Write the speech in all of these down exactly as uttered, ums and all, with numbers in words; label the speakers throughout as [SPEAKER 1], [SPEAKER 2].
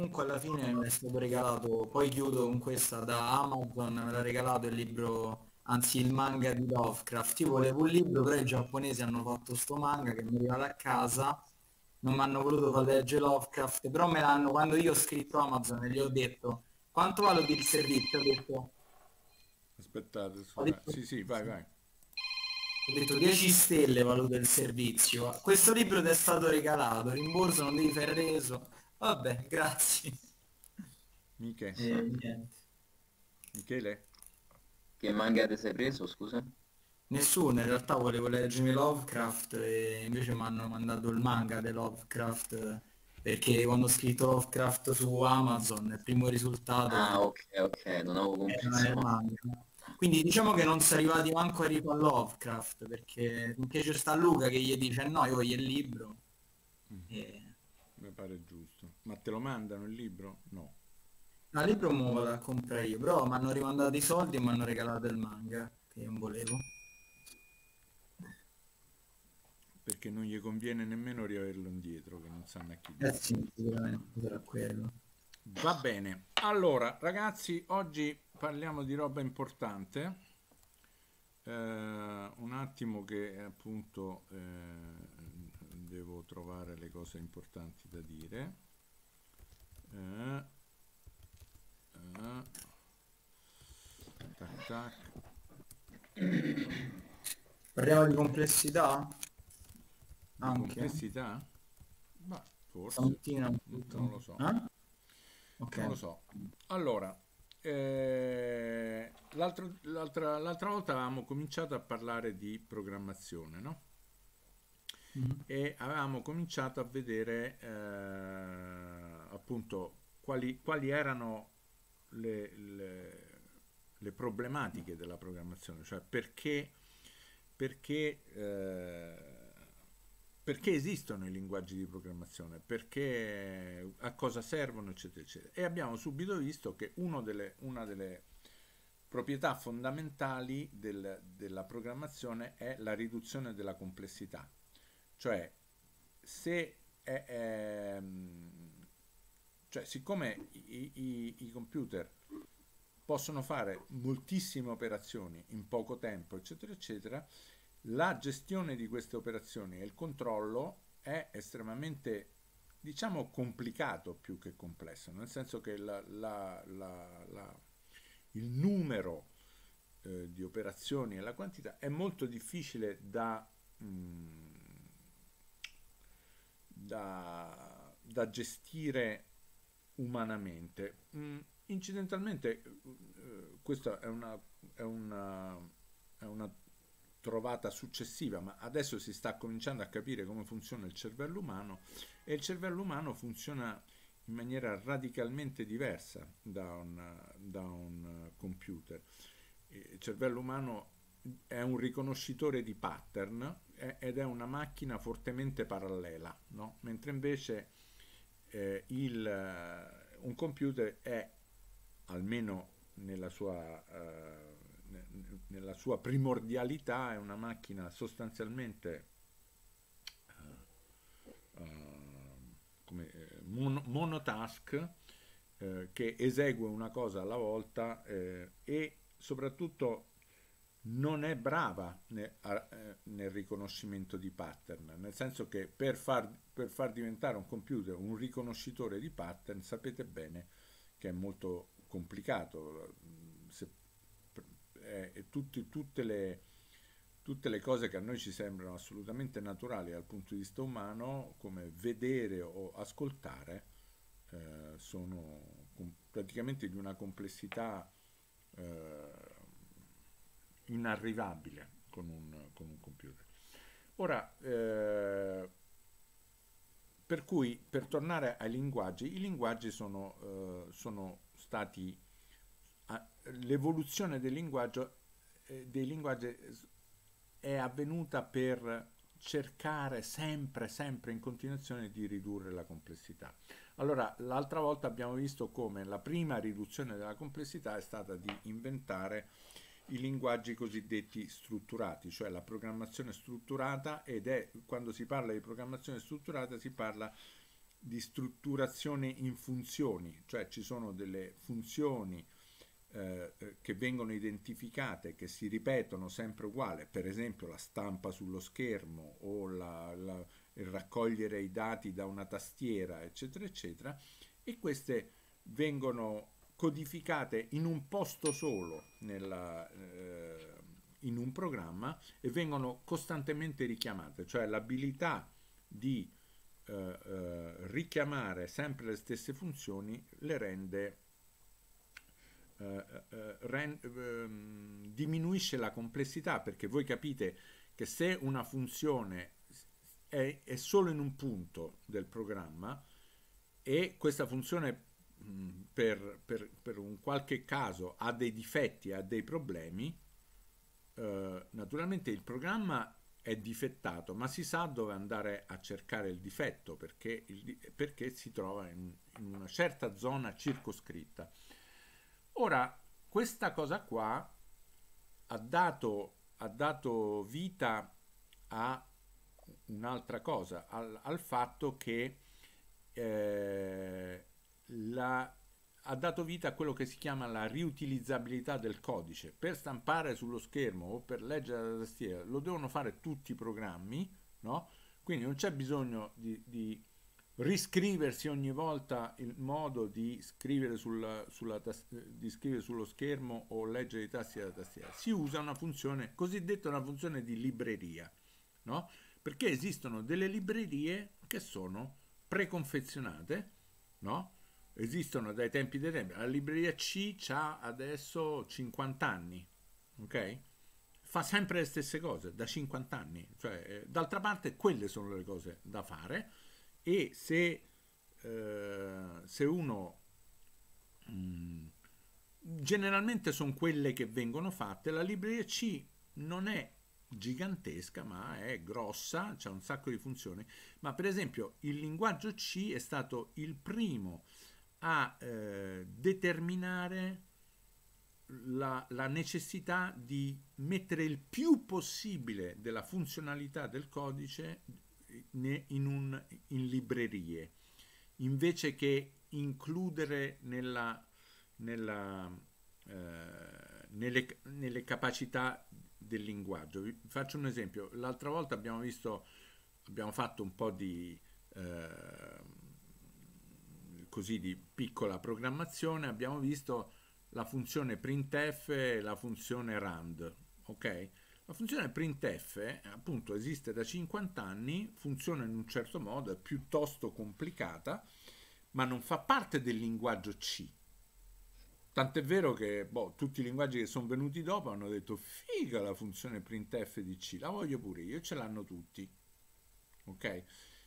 [SPEAKER 1] comunque alla fine mi è stato regalato, poi chiudo con questa, da Amazon, me l'ha regalato il libro, anzi il manga di Lovecraft. Io volevo un libro, però i giapponesi hanno fatto sto manga che mi è arrivato a casa, non mi hanno voluto far leggere Lovecraft, però me l'hanno, quando io ho scritto a Amazon e gli ho detto, quanto valuti il servizio? Ho detto,
[SPEAKER 2] Aspettate,
[SPEAKER 1] ho
[SPEAKER 2] scusa.
[SPEAKER 1] detto,
[SPEAKER 2] Sì, sì, vai,
[SPEAKER 1] sì.
[SPEAKER 2] vai.
[SPEAKER 1] Ho detto dieci stelle valuta il servizio. Questo libro ti è stato regalato, rimborso non devi fare reso. Vabbè, grazie.
[SPEAKER 2] Miche.
[SPEAKER 1] E niente.
[SPEAKER 2] Michele?
[SPEAKER 3] Che manga ti sei preso, scusa?
[SPEAKER 1] Nessuno, in realtà volevo leggermi Lovecraft e invece mi hanno mandato il manga di Lovecraft eh, perché quando ho scritto Lovecraft su Amazon il primo risultato
[SPEAKER 3] Ah,
[SPEAKER 1] è-
[SPEAKER 3] ok, ok, non avevo
[SPEAKER 1] era il
[SPEAKER 3] compreso.
[SPEAKER 1] manga. Quindi diciamo che non si è arrivati manco a arrivo a Lovecraft perché finché c'è sta Luca che gli dice no, io voglio il libro. E...
[SPEAKER 2] Mi pare giusto. Ma te lo mandano il libro? No.
[SPEAKER 1] No, il libro me lo vado a comprare io, però mi hanno rimandato i soldi e mi hanno regalato il manga che io non volevo.
[SPEAKER 2] Perché non gli conviene nemmeno riaverlo indietro, che non sanno a chi
[SPEAKER 1] Eh
[SPEAKER 2] darlo.
[SPEAKER 1] sì, sicuramente sarà quello.
[SPEAKER 2] Va bene. Allora, ragazzi, oggi parliamo di roba importante. Eh, un attimo che appunto eh, devo trovare le cose importanti da dire. Eh, eh, tac tac.
[SPEAKER 1] Parliamo di complessità?
[SPEAKER 2] Di
[SPEAKER 1] Anche.
[SPEAKER 2] complessità? Ma forse,
[SPEAKER 1] Stamattina ho
[SPEAKER 2] n- non
[SPEAKER 1] tutto.
[SPEAKER 2] lo so.
[SPEAKER 1] Eh?
[SPEAKER 2] Non lo
[SPEAKER 1] Ok.
[SPEAKER 2] so. Allora, eh, l'altro- l'altra, l'altra volta avevamo cominciato a parlare di programmazione, no?
[SPEAKER 1] Mhm.
[SPEAKER 2] E avevamo cominciato a vedere eh, appunto quali, quali erano le, le- le problematiche della programmazione, cioè perché, perché, eh, perché esistono i linguaggi di programmazione, perché a cosa servono, eccetera, eccetera. E abbiamo subito visto che uno delle- una delle proprietà fondamentali del- della programmazione è la riduzione della complessità. Cioè, se è, ehm, cioè, siccome i, i- i computer possono fare moltissime operazioni in poco tempo, eccetera, eccetera, la gestione di queste operazioni e il controllo è estremamente, diciamo, complicato più che complesso, nel senso che la- la- la- la- il numero eh, di operazioni e la quantità è molto difficile da, mm, da, da gestire umanamente. Mm, incidentalmente, eh, questa è una, è una, è una trovata successiva, ma adesso si sta cominciando a capire come funziona il cervello umano e il cervello umano funziona in maniera radicalmente diversa da un, da un computer. Il cervello umano è un riconoscitore di pattern eh, ed è una macchina fortemente parallela, no? Mentre invece eh, il, eh, un computer è, almeno nella sua, eh, nella sua primordialità, è una macchina sostanzialmente eh, come, eh, mon- monotask eh, che esegue una cosa alla volta eh, e soprattutto non è brava ne- a- eh, nel riconoscimento di pattern, nel senso che per far, per far diventare un computer un riconoscitore di pattern sapete bene che è molto complicato. Se, eh, tutti- tutte le, tutte le cose che a noi ci sembrano assolutamente naturali dal punto di vista umano, come vedere o ascoltare, eh, sono com- praticamente di una complessità eh, inarrivabile con un, con un computer. Ora, eh, per cui, per tornare ai linguaggi, i linguaggi sono, eh, sono stati, a- l'evoluzione del linguaggio, eh, dei linguaggi è avvenuta per cercare sempre, sempre in continuazione di ridurre la complessità. Allora, l'altra volta abbiamo visto come la prima riduzione della complessità è stata di inventare i linguaggi cosiddetti strutturati, cioè la programmazione strutturata, ed è, quando si parla di programmazione strutturata si parla di strutturazione in funzioni, cioè ci sono delle funzioni eh, che vengono identificate, che si ripetono sempre uguale, per esempio la stampa sullo schermo o la, la, il raccogliere i dati da una tastiera, eccetera, eccetera, e queste vengono codificate in un posto solo nella, eh, in un programma e vengono costantemente richiamate, cioè l'abilità di eh, eh, richiamare sempre le stesse funzioni le rende, eh, eh, rend, eh, diminuisce la complessità, perché voi capite che se una funzione è, è solo in un punto del programma e questa funzione Per, per, per un qualche caso ha dei difetti, ha dei problemi, eh, naturalmente il programma è difettato, ma si sa dove andare a cercare il difetto perché, il, perché si trova in, in una certa zona circoscritta. Ora, questa cosa qua ha dato, ha dato vita a un'altra cosa, al, al fatto che eh, La, ha dato vita a quello che si chiama la riutilizzabilità del codice. Per stampare sullo schermo o per leggere la tastiera lo devono fare tutti i programmi, no? Quindi non c'è bisogno di, di riscriversi ogni volta il modo di scrivere, sulla, sulla di scrivere sullo schermo o leggere i tasti della tastiera. Si usa una funzione, cosiddetta una funzione di libreria, no? Perché esistono delle librerie che sono preconfezionate, no? Esistono dai tempi dei tempi. La libreria C ha adesso cinquanta anni, ok? Fa sempre le stesse cose da cinquanta anni, cioè, eh, d'altra parte quelle sono le cose da fare e se, eh, se uno mh, generalmente sono quelle che vengono fatte. La libreria C non è gigantesca, ma è grossa, c'è un sacco di funzioni, ma per esempio il linguaggio C è stato il primo a eh, determinare la, la necessità di mettere il più possibile della funzionalità del codice in, un, in librerie, invece che includere nella, nella, eh, nelle, nelle capacità del linguaggio. Vi faccio un esempio. L'altra volta abbiamo visto, abbiamo fatto un po' di eh, così di piccola programmazione, abbiamo visto la funzione printf e la funzione rand, ok? La funzione printf appunto esiste da cinquanta anni, funziona in un certo modo, è piuttosto complicata, ma non fa parte del linguaggio C. Tant'è vero che boh, tutti i linguaggi che sono venuti dopo hanno detto figa la funzione printf di C, la voglio pure io, ce l'hanno tutti, ok?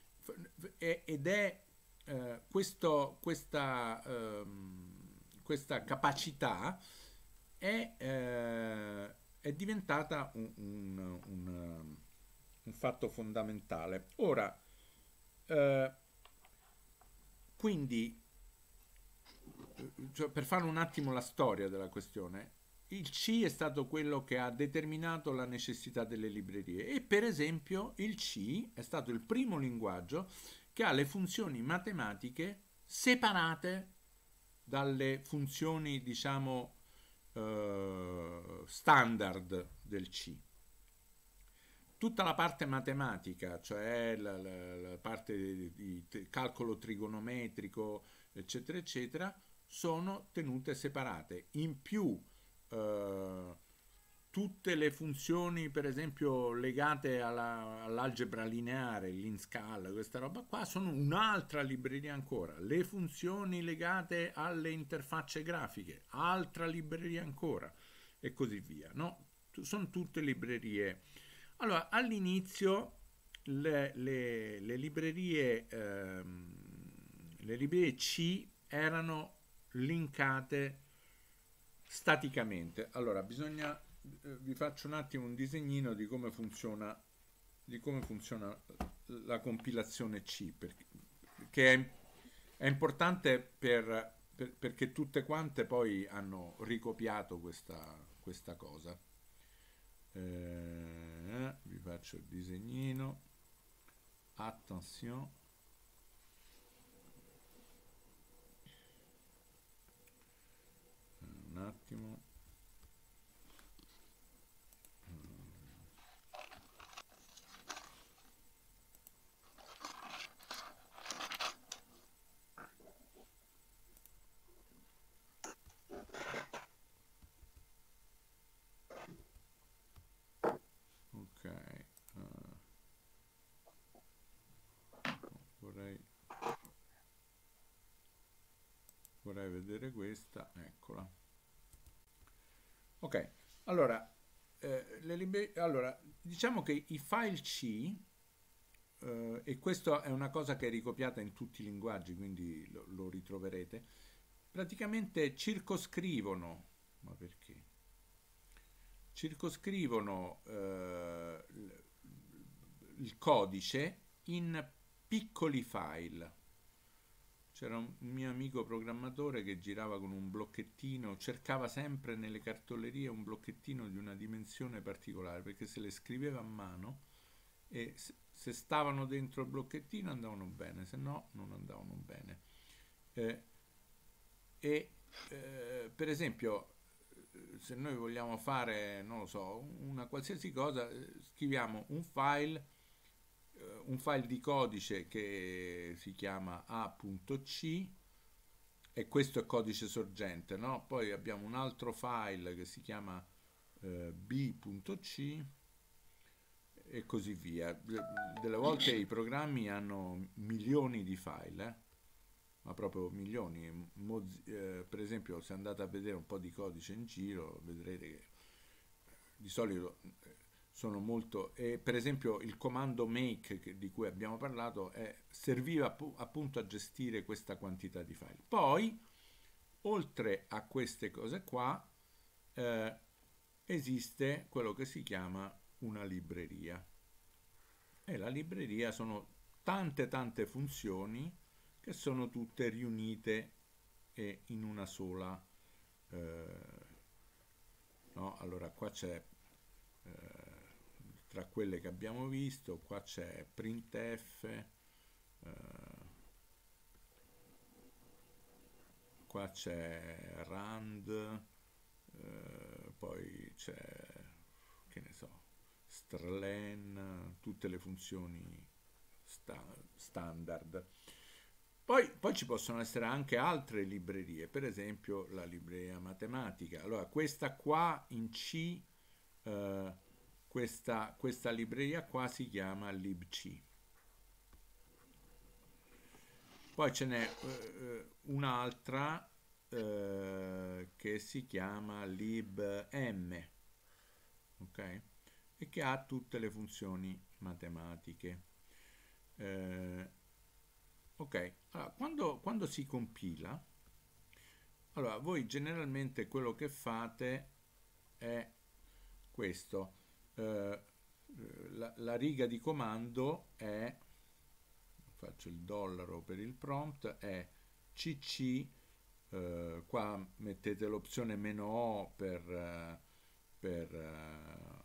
[SPEAKER 2] Ed è eh, questo, questa, ehm, questa capacità è, eh, è diventata un, un, un, un fatto fondamentale. Ora, eh, quindi, cioè, per fare un attimo la storia della questione, il C è stato quello che ha determinato la necessità delle librerie e per esempio il C è stato il primo linguaggio che ha le funzioni matematiche separate dalle funzioni, diciamo, eh, standard del C. Tutta la parte matematica, cioè la, la, la parte di, di calcolo trigonometrico, eccetera, eccetera, sono tenute separate. In più, eh, tutte le funzioni, per esempio, legate alla, all'algebra lineare, l'INSCAL, questa roba qua, sono un'altra libreria ancora. Le funzioni legate alle interfacce grafiche, altra libreria ancora, e così via, no? Sono tutte librerie. Allora, all'inizio le, le, le librerie ehm, le librerie C erano linkate staticamente. Allora, bisogna vi faccio un attimo un disegnino di come funziona di come funziona la compilazione C, perché, che è, è importante per, per, perché tutte quante poi hanno ricopiato questa, questa cosa. Eh, vi faccio il disegnino, attenzione. vedere questa, eccola. Ok, allora, eh, le libre- allora diciamo che i file C, eh, e questa è una cosa che è ricopiata in tutti i linguaggi, quindi lo, lo ritroverete, praticamente circoscrivono, ma perché? Circoscrivono eh, il il codice in piccoli file. C'era un mio amico programmatore che girava con un blocchettino, cercava sempre nelle cartolerie un blocchettino di una dimensione particolare, perché se le scriveva a mano e se se stavano dentro il blocchettino andavano bene, se no non andavano bene. Eh, e eh, per esempio, eh, se noi vogliamo fare, non lo so, una qualsiasi cosa, eh, scriviamo un file, eh, un file di codice che si chiama a.c, e questo è codice sorgente, no? Poi abbiamo un altro file che si chiama eh, b.c e così via. Delle volte i programmi hanno milioni di file, eh? Ma proprio milioni. Moz- eh, per esempio, se andate a vedere un po' di codice in giro, vedrete che di solito eh, sono molto... E per esempio il comando make che- di cui abbiamo parlato è- serviva appu- appunto a gestire questa quantità di file. Poi, oltre a queste cose qua, eh, esiste quello che si chiama una libreria. E la libreria sono tante tante funzioni che sono tutte riunite e in una sola, eh, no? Allora qua c'è, eh, tra quelle che abbiamo visto, qua c'è printf, eh, qua c'è rand, eh, poi c'è, che ne so, strlen, tutte le funzioni sta- standard. Poi, poi ci possono essere anche altre librerie, per esempio la libreria matematica. Allora, questa qua in C, eh, questa, questa libreria qua si chiama libc. Poi ce n'è eh, un'altra eh, che si chiama libm, ok? E che ha tutte le funzioni matematiche. Eh, ok, allora, quando, quando si compila, allora voi generalmente quello che fate è questo. Eh, la, la riga di comando è, faccio il dollaro per il prompt, è cc, eh, qua mettete l'opzione meno o per, eh, per eh,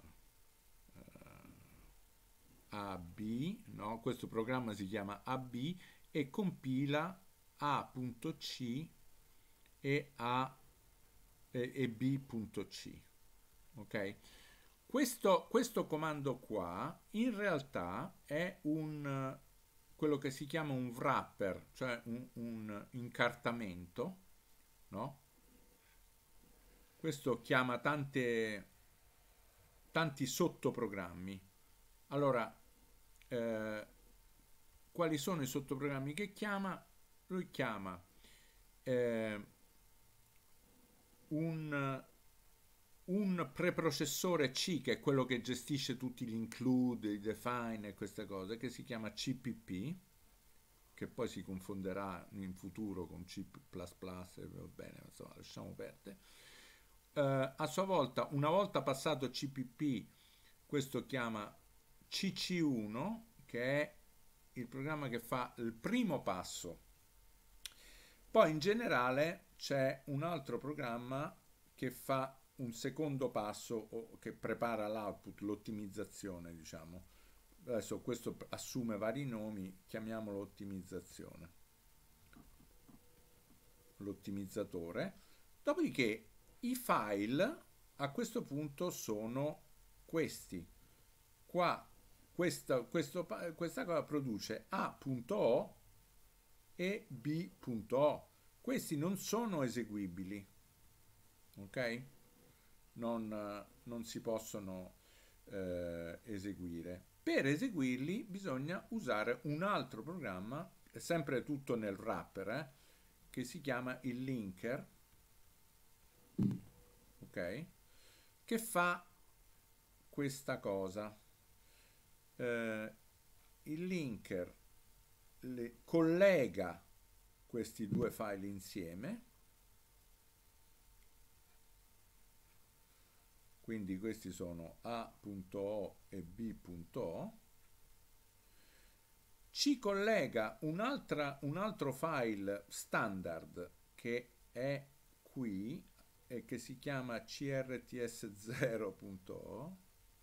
[SPEAKER 2] A B, no? Questo programma si chiama A B e compila A.c e, A, e, e B.c. Ok? Questo, questo comando qua in realtà è un, quello che si chiama un wrapper, cioè un, un incartamento, no? Questo chiama tante, tanti sottoprogrammi. Allora, eh, quali sono i sottoprogrammi che chiama? Lui chiama eh, un, un preprocessore C, che è quello che gestisce tutti gli include, i define e queste cose, che si chiama C P P, che poi si confonderà in futuro con C plus plus, e va bene, insomma, lasciamo perdere. Uh, a sua volta, una volta passato C P P, questo chiama C C uno, che è il programma che fa il primo passo. Poi in generale c'è un altro programma che fa un secondo passo, o che prepara l'output, l'ottimizzazione, diciamo. Adesso questo assume vari nomi, chiamiamolo ottimizzazione. L'ottimizzatore. Dopodiché i file a questo punto sono questi. Qua questa, questo, questa cosa produce A.o e B.o. Questi non sono eseguibili, ok? Non, non si possono eh, eseguire. Per eseguirli bisogna usare un altro programma, è sempre tutto nel wrapper, eh? che si chiama il linker, ok? Che fa questa cosa. Eh, il linker le collega questi due file insieme, quindi questi sono A punto O e B punto O, ci collega un'altra, un altro file standard che è qui e che si chiama C R T S zero punto O,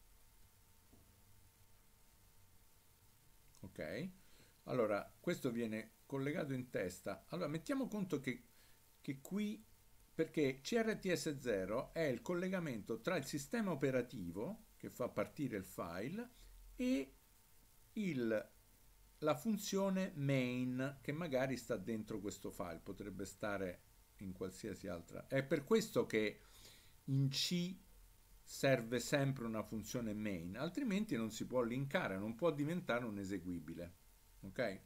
[SPEAKER 2] ok? Allora, questo viene collegato in testa. Allora, mettiamo conto che, che qui, perché C R T S zero è il collegamento tra il sistema operativo, che fa partire il file, e il, la funzione main, che magari sta dentro questo file, potrebbe stare in qualsiasi altra. È per questo che in C serve sempre una funzione main, altrimenti non si può linkare, non può diventare un eseguibile. Ok?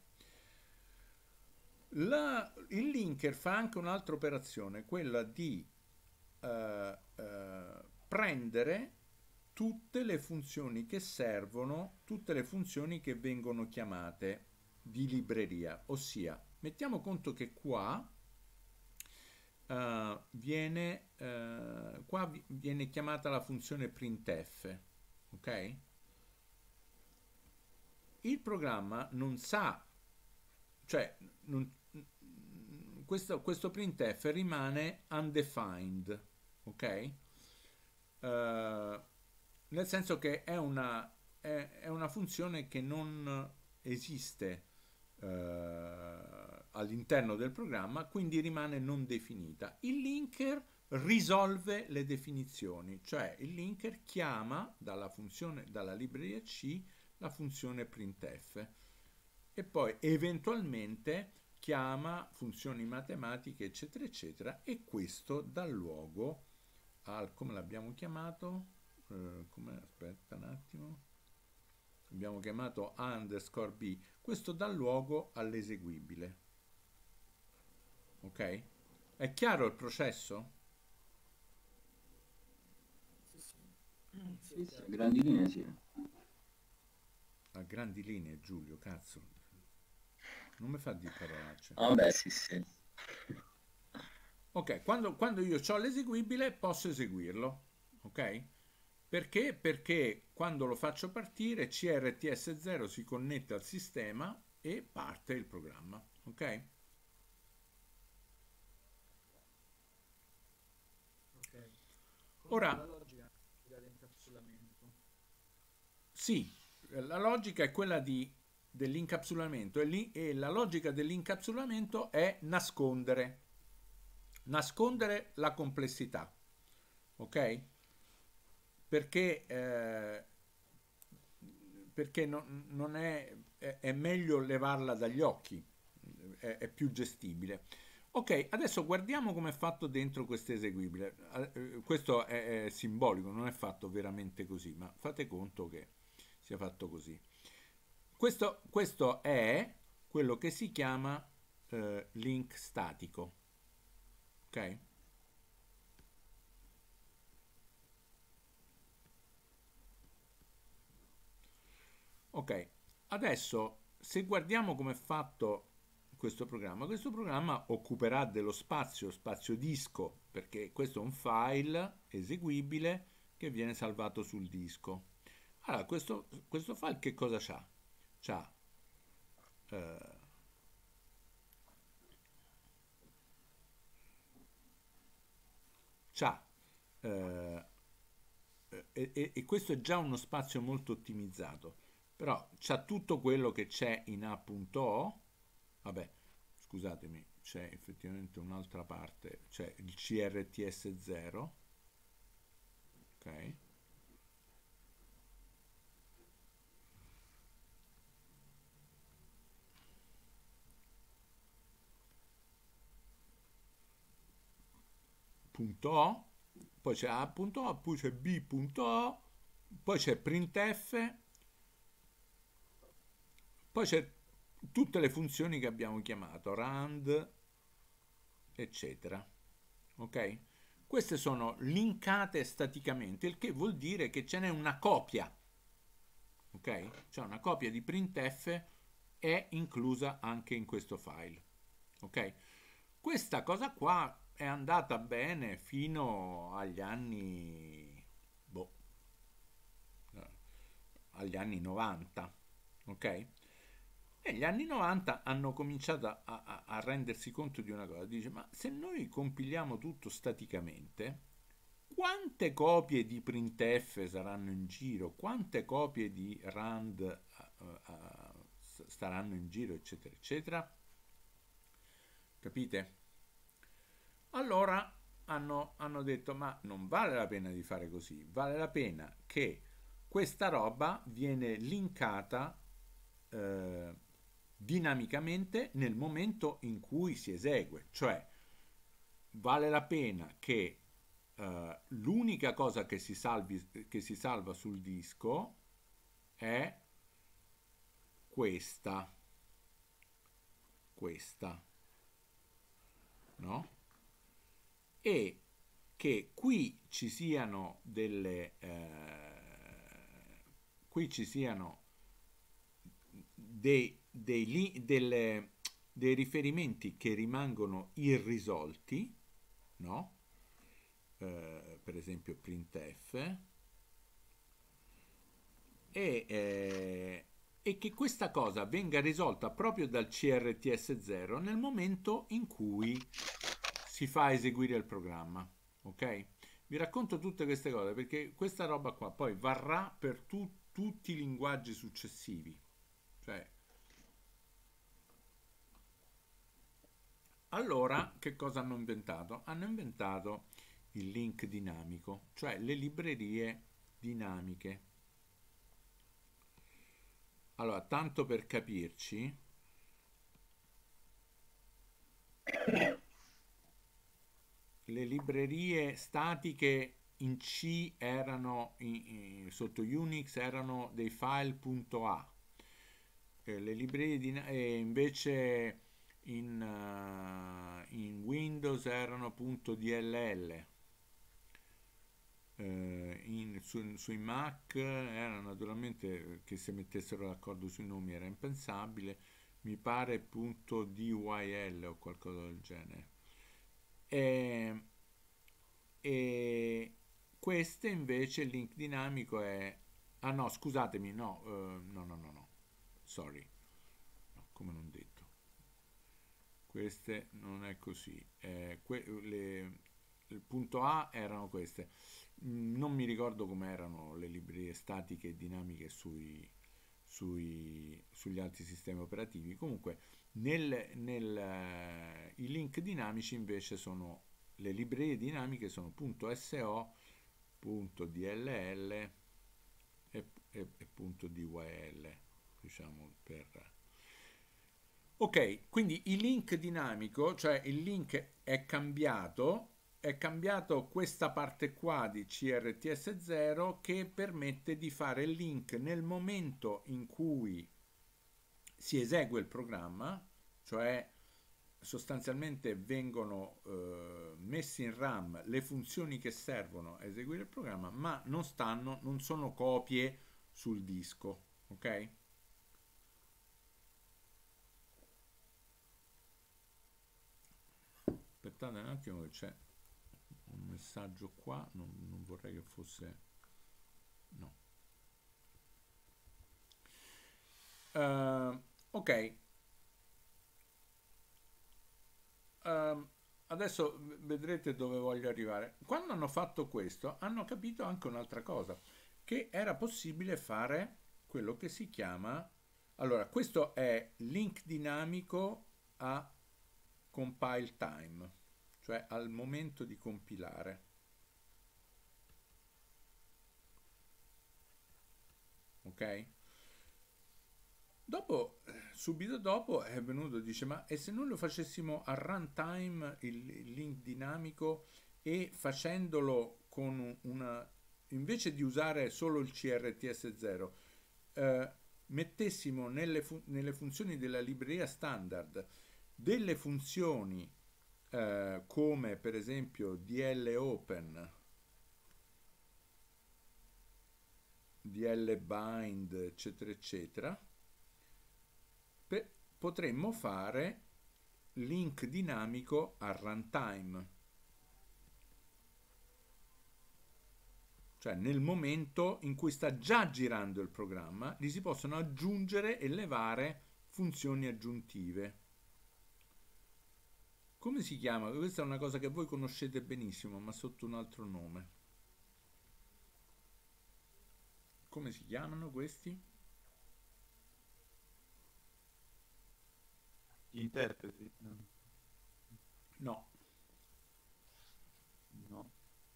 [SPEAKER 2] La, il linker fa anche un'altra operazione, quella di eh, eh, prendere tutte le funzioni che servono, tutte le funzioni che vengono chiamate di libreria, ossia mettiamo conto che qua Uh, viene, uh, qua viene chiamata la funzione printf, ok? Il programma non sa, cioè non, questo, questo printf rimane undefined, ok? Uh, nel senso che è una, è, è una funzione che non esiste uh, all'interno del programma, quindi rimane non definita. Il linker risolve le definizioni, cioè il linker chiama dalla funzione, dalla libreria C, la funzione printf e poi eventualmente chiama funzioni matematiche eccetera eccetera, e questo dà luogo al, come l'abbiamo chiamato, eh, come, aspetta un attimo, abbiamo chiamato A underscore B, questo dà luogo all'eseguibile. Ok? È chiaro il processo?
[SPEAKER 1] Sì, sì.
[SPEAKER 3] Sì, sì, a grandi linee sì.
[SPEAKER 2] A grandi linee, Giulio, cazzo. Non mi fa di parolacce.
[SPEAKER 3] Vabbè, sì, sì.
[SPEAKER 2] Ok, quando, quando io ho l'eseguibile posso eseguirlo. Ok? Perché? Perché quando lo faccio partire C R T S zero si connette al sistema e parte il programma. Ok?
[SPEAKER 1] Ok.
[SPEAKER 2] Ora,
[SPEAKER 1] la logica dell'incapsulamento.
[SPEAKER 2] sì, la logica è quella di, dell'incapsulamento e, lì, e la logica dell'incapsulamento è nascondere, nascondere la complessità, ok? Perché, eh, perché non, non è, è, è meglio levarla dagli occhi, è, è più gestibile. Ok, adesso guardiamo come è fatto dentro questo eseguibile. Eh, Questo è, è simbolico, non è fatto veramente così, ma fate conto che sia fatto così. Questo, questo è quello che si chiama eh, link statico. Ok? Ok, adesso se guardiamo come è fatto questo programma, questo programma occuperà dello spazio, spazio disco, perché questo è un file eseguibile che viene salvato sul disco. Allora, questo, questo file che cosa c'ha? C'ha eh, c'ha eh, e, e, e questo è già uno spazio molto ottimizzato, però c'ha tutto quello che c'è in A punto O. Vabbè, scusatemi, c'è effettivamente un'altra parte, c'è il C R T S zero, ok? Punto O, poi c'è A punto O, poi c'è B punto O, poi c'è printf, poi c'è tutte le funzioni che abbiamo chiamato, rand, eccetera. Ok? Queste sono linkate staticamente, il che vuol dire che ce n'è una copia. Ok? Cioè una copia di printf è inclusa anche in questo file. Ok? Questa cosa qua è andata bene fino agli anni boh, eh, agli anni novanta, ok? E gli anni novanta hanno cominciato a, a- a rendersi conto di una cosa, dice, ma se noi compiliamo tutto staticamente, quante copie di printf saranno in giro, quante copie di rand uh, uh, staranno in giro, eccetera, eccetera. Capite? Allora hanno, hanno detto, ma non vale la pena di fare così, vale la pena che questa roba viene linkata eh, dinamicamente nel momento in cui si esegue, cioè vale la pena che eh, l'unica cosa che si, salvi, che si salva sul disco è questa, questa, no? E che qui ci siano delle eh, qui ci siano dei, dei, li, delle, dei riferimenti che rimangono irrisolti, no? Eh, per esempio printf e, eh, e che questa cosa venga risolta proprio dal C R T S zero nel momento in cui si fa eseguire il programma, ok? Vi racconto tutte queste cose perché questa roba qua poi varrà per tu, tutti i linguaggi successivi, cioè allora che cosa hanno inventato? Hanno inventato il link dinamico, cioè le librerie dinamiche. Allora, tanto per capirci, le librerie statiche in C erano in, in, sotto Unix erano dei file.a, eh, le librerie di, eh, invece in, uh, in Windows erano .dll, eh, in, su, sui Mac era naturalmente che si mettessero d'accordo sui nomi era impensabile, mi pare .dyl o qualcosa del genere. E, e queste invece il link dinamico è ah no scusatemi no uh, no no no no sorry no, come non detto queste non è così eh, que- le, il punto A erano queste. Mm, non mi ricordo come erano le librerie statiche e dinamiche sui, sui, sugli altri sistemi operativi. Comunque nel, nel, eh, i link dinamici invece sono le librerie dinamiche sono .so, .dll e, e, e .dyl, diciamo per ok, quindi il link dinamico, cioè il link è cambiato, è cambiato questa parte qua di C R T S zero che permette di fare il link nel momento in cui si esegue il programma, cioè sostanzialmente vengono eh, messi in RAM le funzioni che servono a eseguire il programma, ma non stanno, non sono copie sul disco, ok? Aspettate un attimo che c'è un messaggio qua, non, non vorrei che fosse no. Uh, ok. Uh, adesso vedrete dove voglio arrivare. Quando hanno fatto questo, hanno capito anche un'altra cosa, che era possibile fare quello che si chiama allora, questo è link dinamico a compile time, cioè al momento di compilare. Ok? Dopo, subito dopo è venuto e dice, ma e se noi lo facessimo a runtime il, il link dinamico e facendolo con una, invece di usare solo il C R T S zero, eh, mettessimo nelle, fu nelle funzioni della libreria standard delle funzioni eh, come per esempio D L Open, D L Bind, eccetera, eccetera, pe- potremmo fare link dinamico al runtime. Cioè nel momento in cui sta già girando il programma, gli si possono aggiungere e levare funzioni aggiuntive. Come si chiama? Questa è una cosa che voi conoscete benissimo, ma sotto un altro nome. Come si chiamano questi?
[SPEAKER 4] Gli interpreti? No.
[SPEAKER 2] No,
[SPEAKER 4] No.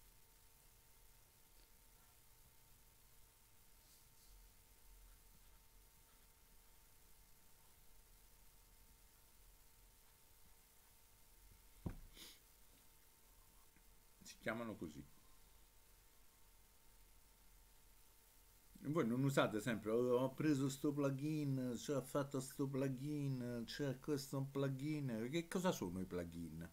[SPEAKER 2] si chiamano così. Voi non usate sempre, "Oh, ho preso sto plugin, cioè ho fatto sto plugin, c'è questo plugin. Che cosa sono i plugin?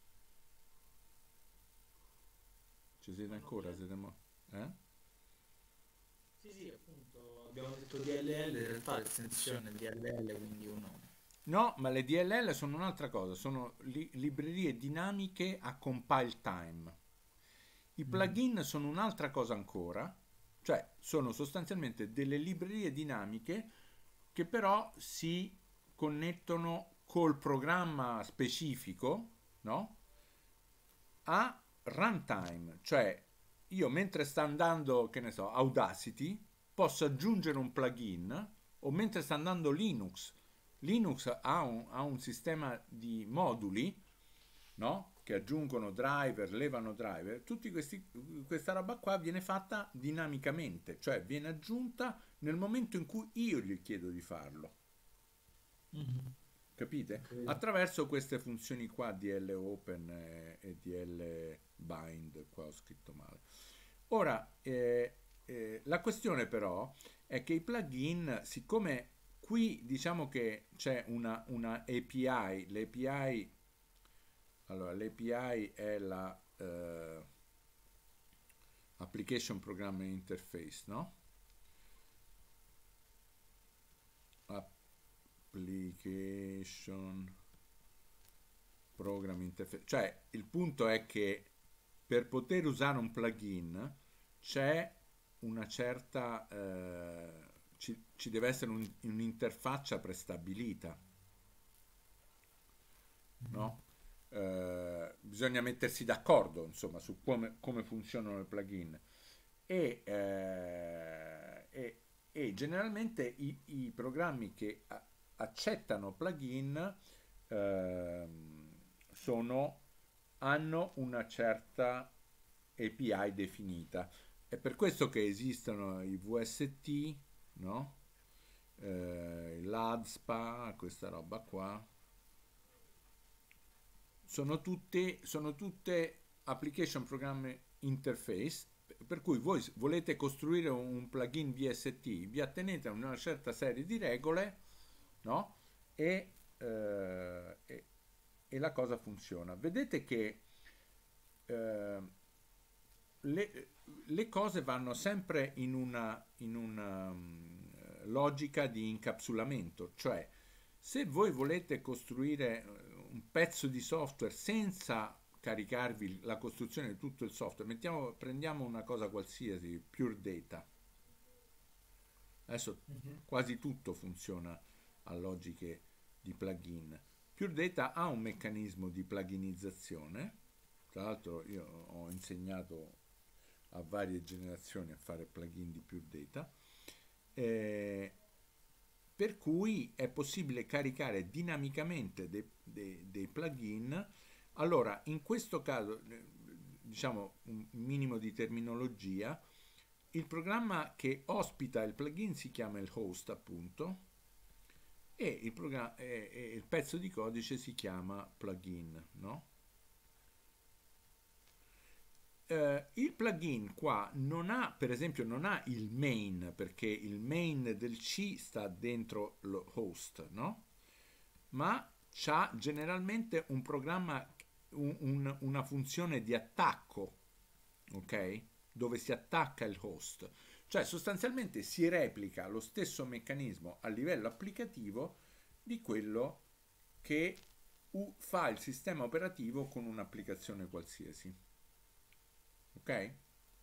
[SPEAKER 2] Ci siete ancora? Siete mo- eh?
[SPEAKER 1] Sì, sì, appunto, abbiamo detto D L L, in realtà l'estensione D L L, quindi uno...
[SPEAKER 2] No, ma le D L L sono un'altra cosa, sono li- librerie dinamiche a compile time. I plugin sono un'altra cosa ancora, cioè sono sostanzialmente delle librerie dinamiche che però si connettono col programma specifico, no? A runtime, cioè io mentre sta andando, che ne so, Audacity, posso aggiungere un plugin, o mentre sta andando Linux. Linux ha un, ha un sistema di moduli, no? Che aggiungono driver, levano driver, tutti questi, questa roba qua viene fatta dinamicamente, cioè viene aggiunta nel momento in cui io gli chiedo di farlo.
[SPEAKER 1] Mhm.
[SPEAKER 2] Capite?
[SPEAKER 1] Ok.
[SPEAKER 2] Attraverso queste funzioni qua, D L Open e, e D L Bind, qua ho scritto male. Ora, eh, eh, la questione però è che i plugin, siccome qui diciamo che c'è una, una A P I, l'A P I, allora l'A P I è la eh, Application Programming Interface, no? Application Program Interface, cioè il punto è che per poter usare un plugin c'è una certa eh, ci, ci deve essere un- un'interfaccia prestabilita, no? Eh, bisogna mettersi d'accordo insomma su come, come funzionano i plugin e, eh, e- e generalmente i, i programmi che a- accettano plugin ehm, sono, hanno una certa A P I definita. È per questo che esistono i V S T, no? Eh, l'ADSPA, questa roba qua. Sono tutte, sono tutte application program interface, per cui voi volete costruire un plugin V S T, vi attenete a una certa serie di regole, no? E, eh, e- e la cosa funziona. Vedete che eh, le, le cose vanno sempre in una, in una mm, logica di incapsulamento, cioè se voi volete costruire eh, un pezzo di software senza caricarvi la costruzione di tutto il software, mettiamo, prendiamo una cosa qualsiasi, Pure Data. Adesso
[SPEAKER 1] Mhm.
[SPEAKER 2] quasi tutto funziona a logiche di plugin. Pure Data ha un meccanismo di pluginizzazione. Tra l'altro io ho insegnato a varie generazioni a fare plugin di Pure Data. Eh, per cui è possibile caricare dinamicamente dei, dei- dei plugin. Allora, in questo caso, eh, diciamo un minimo di terminologia, il programma che ospita il plugin si chiama il host, appunto, e il, programma, e- e il pezzo di codice si chiama plugin, no? Eh, il plugin qua non ha, per esempio, non ha il main, perché il main del C sta dentro lo host, no? Ma c'ha generalmente un programma un- un- una funzione di attacco, ok? Dove si attacca il host. Cioè sostanzialmente si replica lo stesso meccanismo a livello applicativo di quello che u- fa il sistema operativo con un'applicazione qualsiasi. Ok?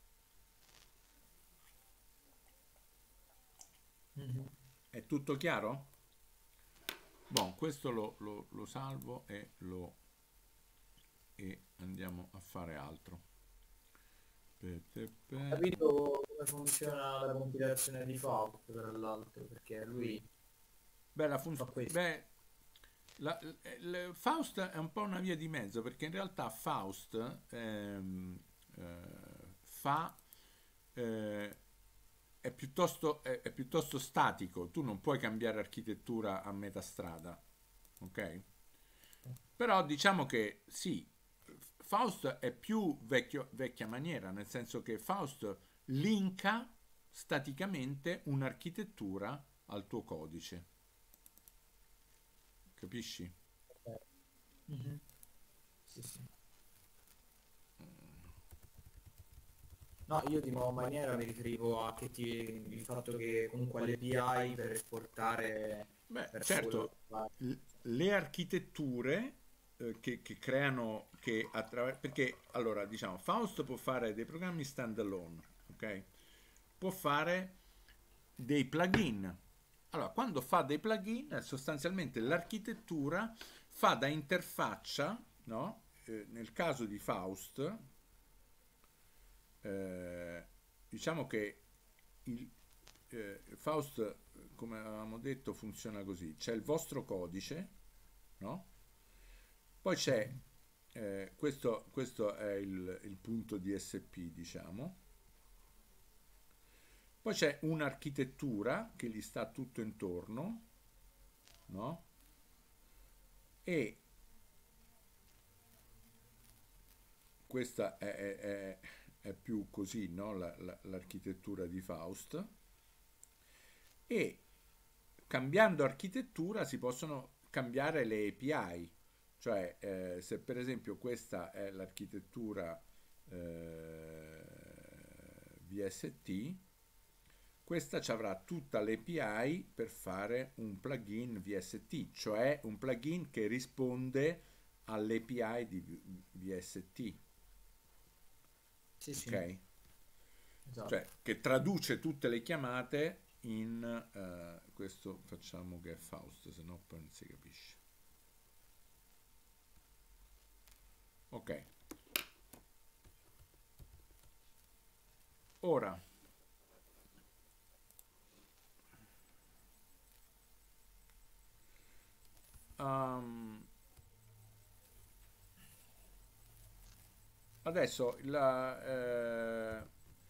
[SPEAKER 1] Mhm.
[SPEAKER 2] È tutto chiaro? Bon, questo lo, lo- lo salvo e, lo, e andiamo a fare altro. Pe- pe-
[SPEAKER 1] Ho
[SPEAKER 2] pe.
[SPEAKER 1] capito come funziona la compilazione di Faust, tra l'altro, perché lui
[SPEAKER 2] Beh, la
[SPEAKER 1] fa
[SPEAKER 2] funz-
[SPEAKER 1] questo.
[SPEAKER 2] beh, la- l- l- Faust è un po' una via di mezzo perché in realtà Faust ehm, eh, fa eh, è piuttosto, è, è piuttosto statico. Tu non puoi cambiare architettura a metà strada, ok? Però diciamo che sì, Faust è più vecchio- vecchia maniera, nel senso che Faust linka staticamente un'architettura al tuo codice, capisci?
[SPEAKER 1] Ok. Mhm. Sì, sì. No, io di nuova maniera mi riferivo a che ti, il fatto che comunque l'A P I per esportare
[SPEAKER 2] Beh,
[SPEAKER 1] verso quello che
[SPEAKER 2] certo,
[SPEAKER 1] fa.
[SPEAKER 2] l- le architetture eh, che, che creano, che attraverso, perché allora diciamo, Faust può fare dei programmi standalone, ok? Può fare dei plugin. Allora, quando fa dei plugin, sostanzialmente l'architettura fa da interfaccia, no? Eh, nel caso di Faust, eh, diciamo che il, eh, Faust, come avevamo detto, funziona così: c'è il vostro codice, no? Poi c'è,
[SPEAKER 1] Mhm.
[SPEAKER 2] eh, questo, questo è il, il punto D S P, diciamo. Poi c'è un'architettura che gli sta tutto intorno, no? E questa è, è- è- è più così, no? La- la- l'architettura di Faust. E cambiando architettura si possono cambiare le A P I, cioè eh, se per esempio questa è l'architettura eh, V S T, questa ci avrà tutta l'A P I per fare un plugin V S T, cioè un plugin che risponde all'A P I di V S T,
[SPEAKER 1] Sì, sì,
[SPEAKER 2] ok?
[SPEAKER 1] esatto.
[SPEAKER 2] Cioè che traduce tutte le chiamate in eh, questo, facciamo che è Faust, se no poi non si capisce. Ok, ora um, adesso la, eh,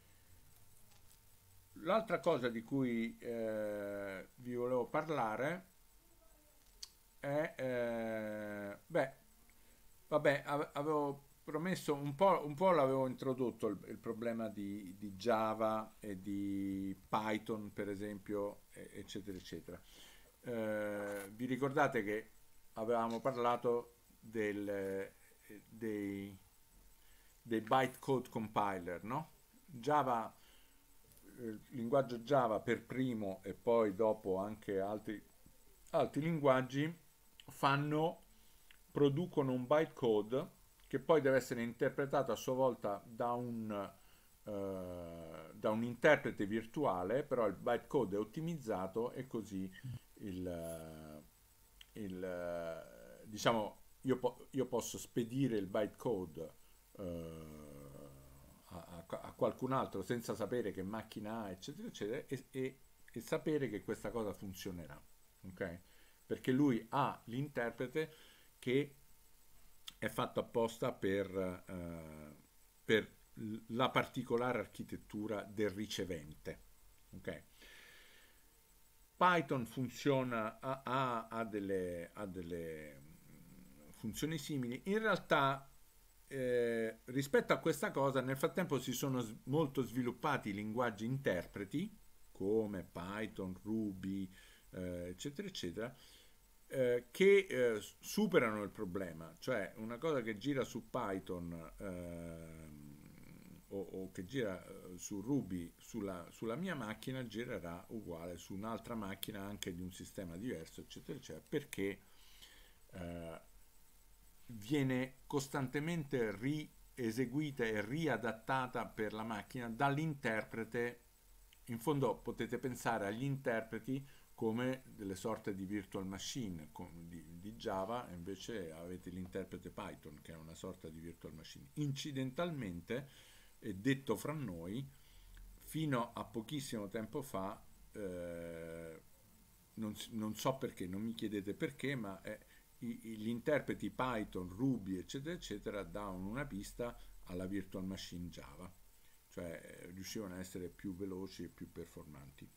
[SPEAKER 2] l'altra cosa di cui eh, vi volevo parlare è, eh, beh, vabbè, ave- avevo promesso un po', un po' l'avevo introdotto il, il problema di, di Java e di Python, per esempio, e- eccetera, eccetera. Eh, vi ricordate che avevamo parlato del, eh, dei, dei bytecode compiler, no? Java, il linguaggio Java per primo e poi dopo anche altri, altri linguaggi fanno, producono un bytecode che poi deve essere interpretato a sua volta da un, eh, da un interprete virtuale, però il bytecode è ottimizzato e così il, eh, il, eh, diciamo, io, po- io posso spedire il bytecode eh, a, a- a qualcun altro senza sapere che macchina ha, eccetera, eccetera, e, e- e sapere che questa cosa funzionerà, ok? Perché lui ha l'interprete che è fatto apposta per, eh, per la particolare architettura del ricevente, ok? Python funziona, ha, ha- ha delle, ha delle mm, funzioni simili. In realtà, eh, rispetto a questa cosa, nel frattempo si sono s- molto sviluppati linguaggi interpreti come Python, Ruby, eh, eccetera, eccetera, eh, che eh, superano il problema, cioè una cosa che gira su Python ehm, o, o che gira eh, su Ruby sulla, sulla mia macchina girerà uguale su un'altra macchina anche di un sistema diverso, eccetera, eccetera, perché eh, viene costantemente rieseguita e riadattata per la macchina dall'interprete. In fondo potete pensare agli interpreti come delle sorte di virtual machine di, di Java, e invece avete l'interprete Python che è una sorta di virtual machine. Incidentalmente, e detto fra noi, fino a pochissimo tempo fa, eh, non, non so perché, non mi chiedete perché, ma eh, i- gli interpreti Python, Ruby, eccetera, eccetera, davano una pista alla virtual machine Java, cioè eh, riuscivano a essere più veloci e più performanti.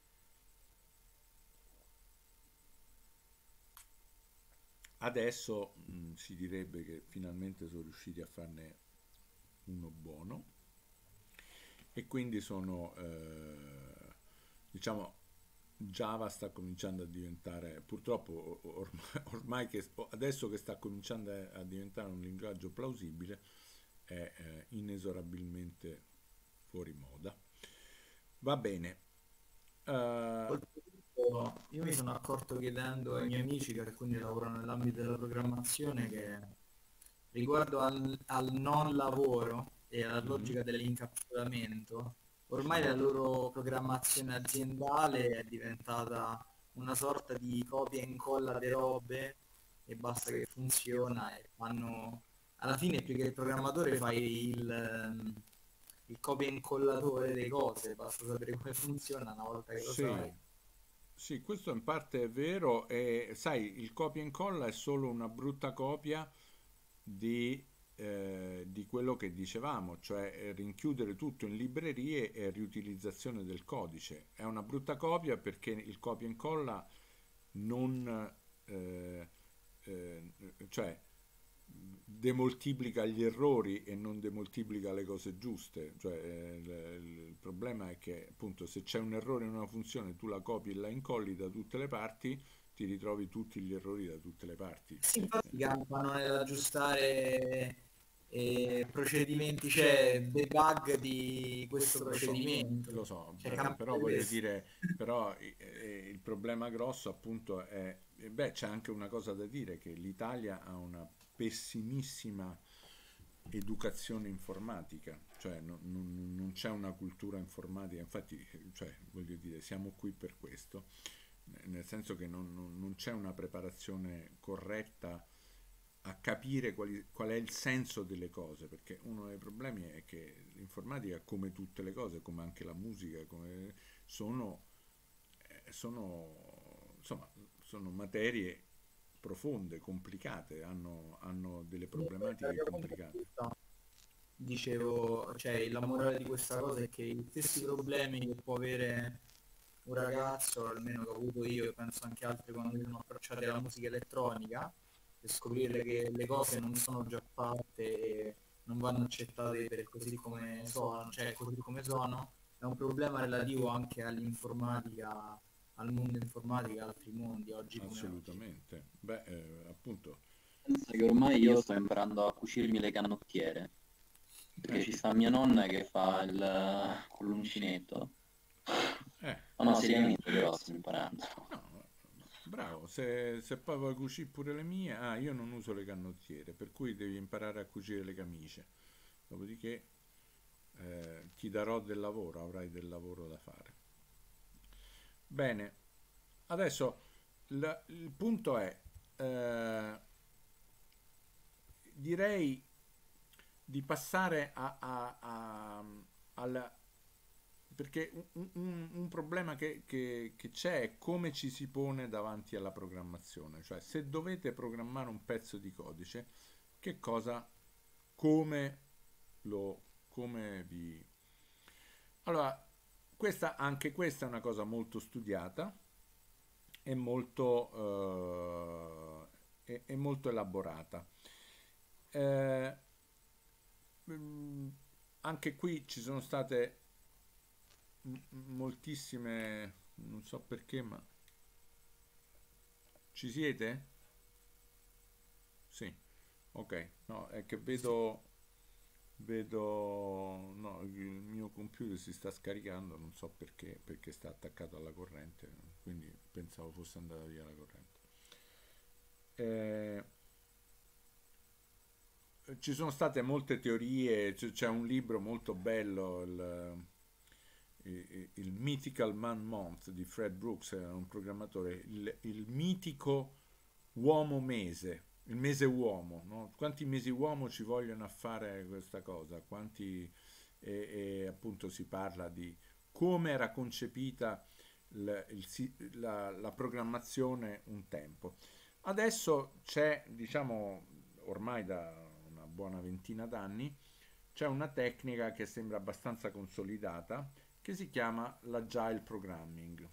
[SPEAKER 2] Adesso mh, si direbbe che finalmente sono riusciti a farne uno buono e quindi sono, eh, diciamo, Java sta cominciando a diventare, purtroppo ormai, ormai che, adesso che sta cominciando a diventare un linguaggio plausibile, è eh, inesorabilmente fuori moda. Va bene. Uh,
[SPEAKER 1] Oltretutto, io mi sono accorto chiedendo ai miei amici che quindi lavorano nell'ambito della programmazione che riguardo al, al non lavoro e alla
[SPEAKER 2] mhm,
[SPEAKER 1] logica dell'incapsulamento, ormai
[SPEAKER 2] sì,
[SPEAKER 1] la loro programmazione aziendale è diventata una sorta di copia e incolla di robe e basta che funziona e fanno alla fine più che il programmatore fai il, ehm, il copia e incollatore delle cose, basta sapere come funziona una volta che lo sai.
[SPEAKER 2] sì, sì, questo in parte è vero e sai, il copia e incolla è solo una brutta copia di, eh, di quello che dicevamo, cioè eh, rinchiudere tutto in librerie e riutilizzazione del codice. È una brutta copia perché il copia e incolla non, eh, eh, cioè demoltiplica gli errori e non demoltiplica le cose giuste. Cioè, eh, il, il problema è che appunto se c'è un errore in una funzione tu la copi e la incolli da tutte le parti, ti ritrovi tutti gli errori da tutte le parti.
[SPEAKER 1] Sì, infatti campano nell'aggiustare eh, procedimenti, cioè debug di questo
[SPEAKER 2] Lo so, lo
[SPEAKER 1] procedimento,
[SPEAKER 2] so,
[SPEAKER 1] cioè
[SPEAKER 2] eh, però
[SPEAKER 1] campare
[SPEAKER 2] voglio
[SPEAKER 1] questo.
[SPEAKER 2] dire, però eh, eh, il problema grosso appunto è, eh, beh, c'è anche una cosa da dire, che l'Italia ha una pessimissima educazione informatica, cioè non, non- non c'è una cultura informatica, infatti, eh, cioè, voglio dire, siamo qui per questo, eh, nel senso che non, non- non c'è una preparazione corretta a capire quali- qual è il senso delle cose, perché uno dei problemi è che l'informatica, come tutte le cose, come anche la musica, come- sono, eh, sono, insomma, sono materie profonde, complicate, hanno, hanno delle
[SPEAKER 1] Comunque, dal
[SPEAKER 2] problematiche
[SPEAKER 1] mio punto di
[SPEAKER 2] complicate.
[SPEAKER 1] vista, dicevo, cioè la morale di questa cosa è che gli stessi problemi che può avere un ragazzo, almeno che ho avuto io e penso anche altri quando mi sono approcciati alla musica elettronica, per scoprire che le cose non sono già fatte e non vanno accettate per così come sono, cioè così come sono, è un problema relativo anche all'informatica, al mondo informatico, ad altri mondi, oggi come oggi.
[SPEAKER 2] Assolutamente. Beh, eh, appunto,
[SPEAKER 3] Pensa che ormai io sto imparando a cucirmi le canottiere, perché
[SPEAKER 2] eh,
[SPEAKER 3] ci sta mia nonna che fa il con l'uncinetto.
[SPEAKER 2] eh,
[SPEAKER 3] Ma no, seriamente però sto imparando.
[SPEAKER 2] no, no, no, bravo, se, se poi vuoi cucire pure le mie, ah, io non uso le canottiere, per cui devi imparare a cucire le camicie. Dopodiché eh, ti darò del lavoro, avrai del lavoro da fare. Bene, adesso il, il punto è, eh, direi di passare a, a- a- al... perché un, un- un problema che, che- che c'è è come ci si pone davanti alla programmazione, cioè se dovete programmare un pezzo di codice, che cosa, come lo, come vi... Allora, questa, anche questa è una cosa molto studiata e molto, eh, è, è molto elaborata. Eh, mm, Anche qui ci sono state m- moltissime, non so perché, ma Ci siete? Sì, ok. No, è che vedo, vedo, no, il mio computer si sta scaricando, non so perché, perché sta attaccato alla corrente, quindi pensavo fosse andata via la corrente. Eh, Ci sono state molte teorie, c- c'è un libro molto bello, il, il- il Mythical Man Month di Fred Brooks, è un programmatore, il, il mitico uomo mese, il mese uomo, no? Quanti mesi uomo ci vogliono a fare questa cosa? Quanti, e, e appunto si parla di come era concepita il- il si- la, la programmazione un tempo. Adesso c'è, diciamo, ormai da una buona ventina d'anni, c'è una tecnica che sembra abbastanza consolidata che si chiama l'agile programming.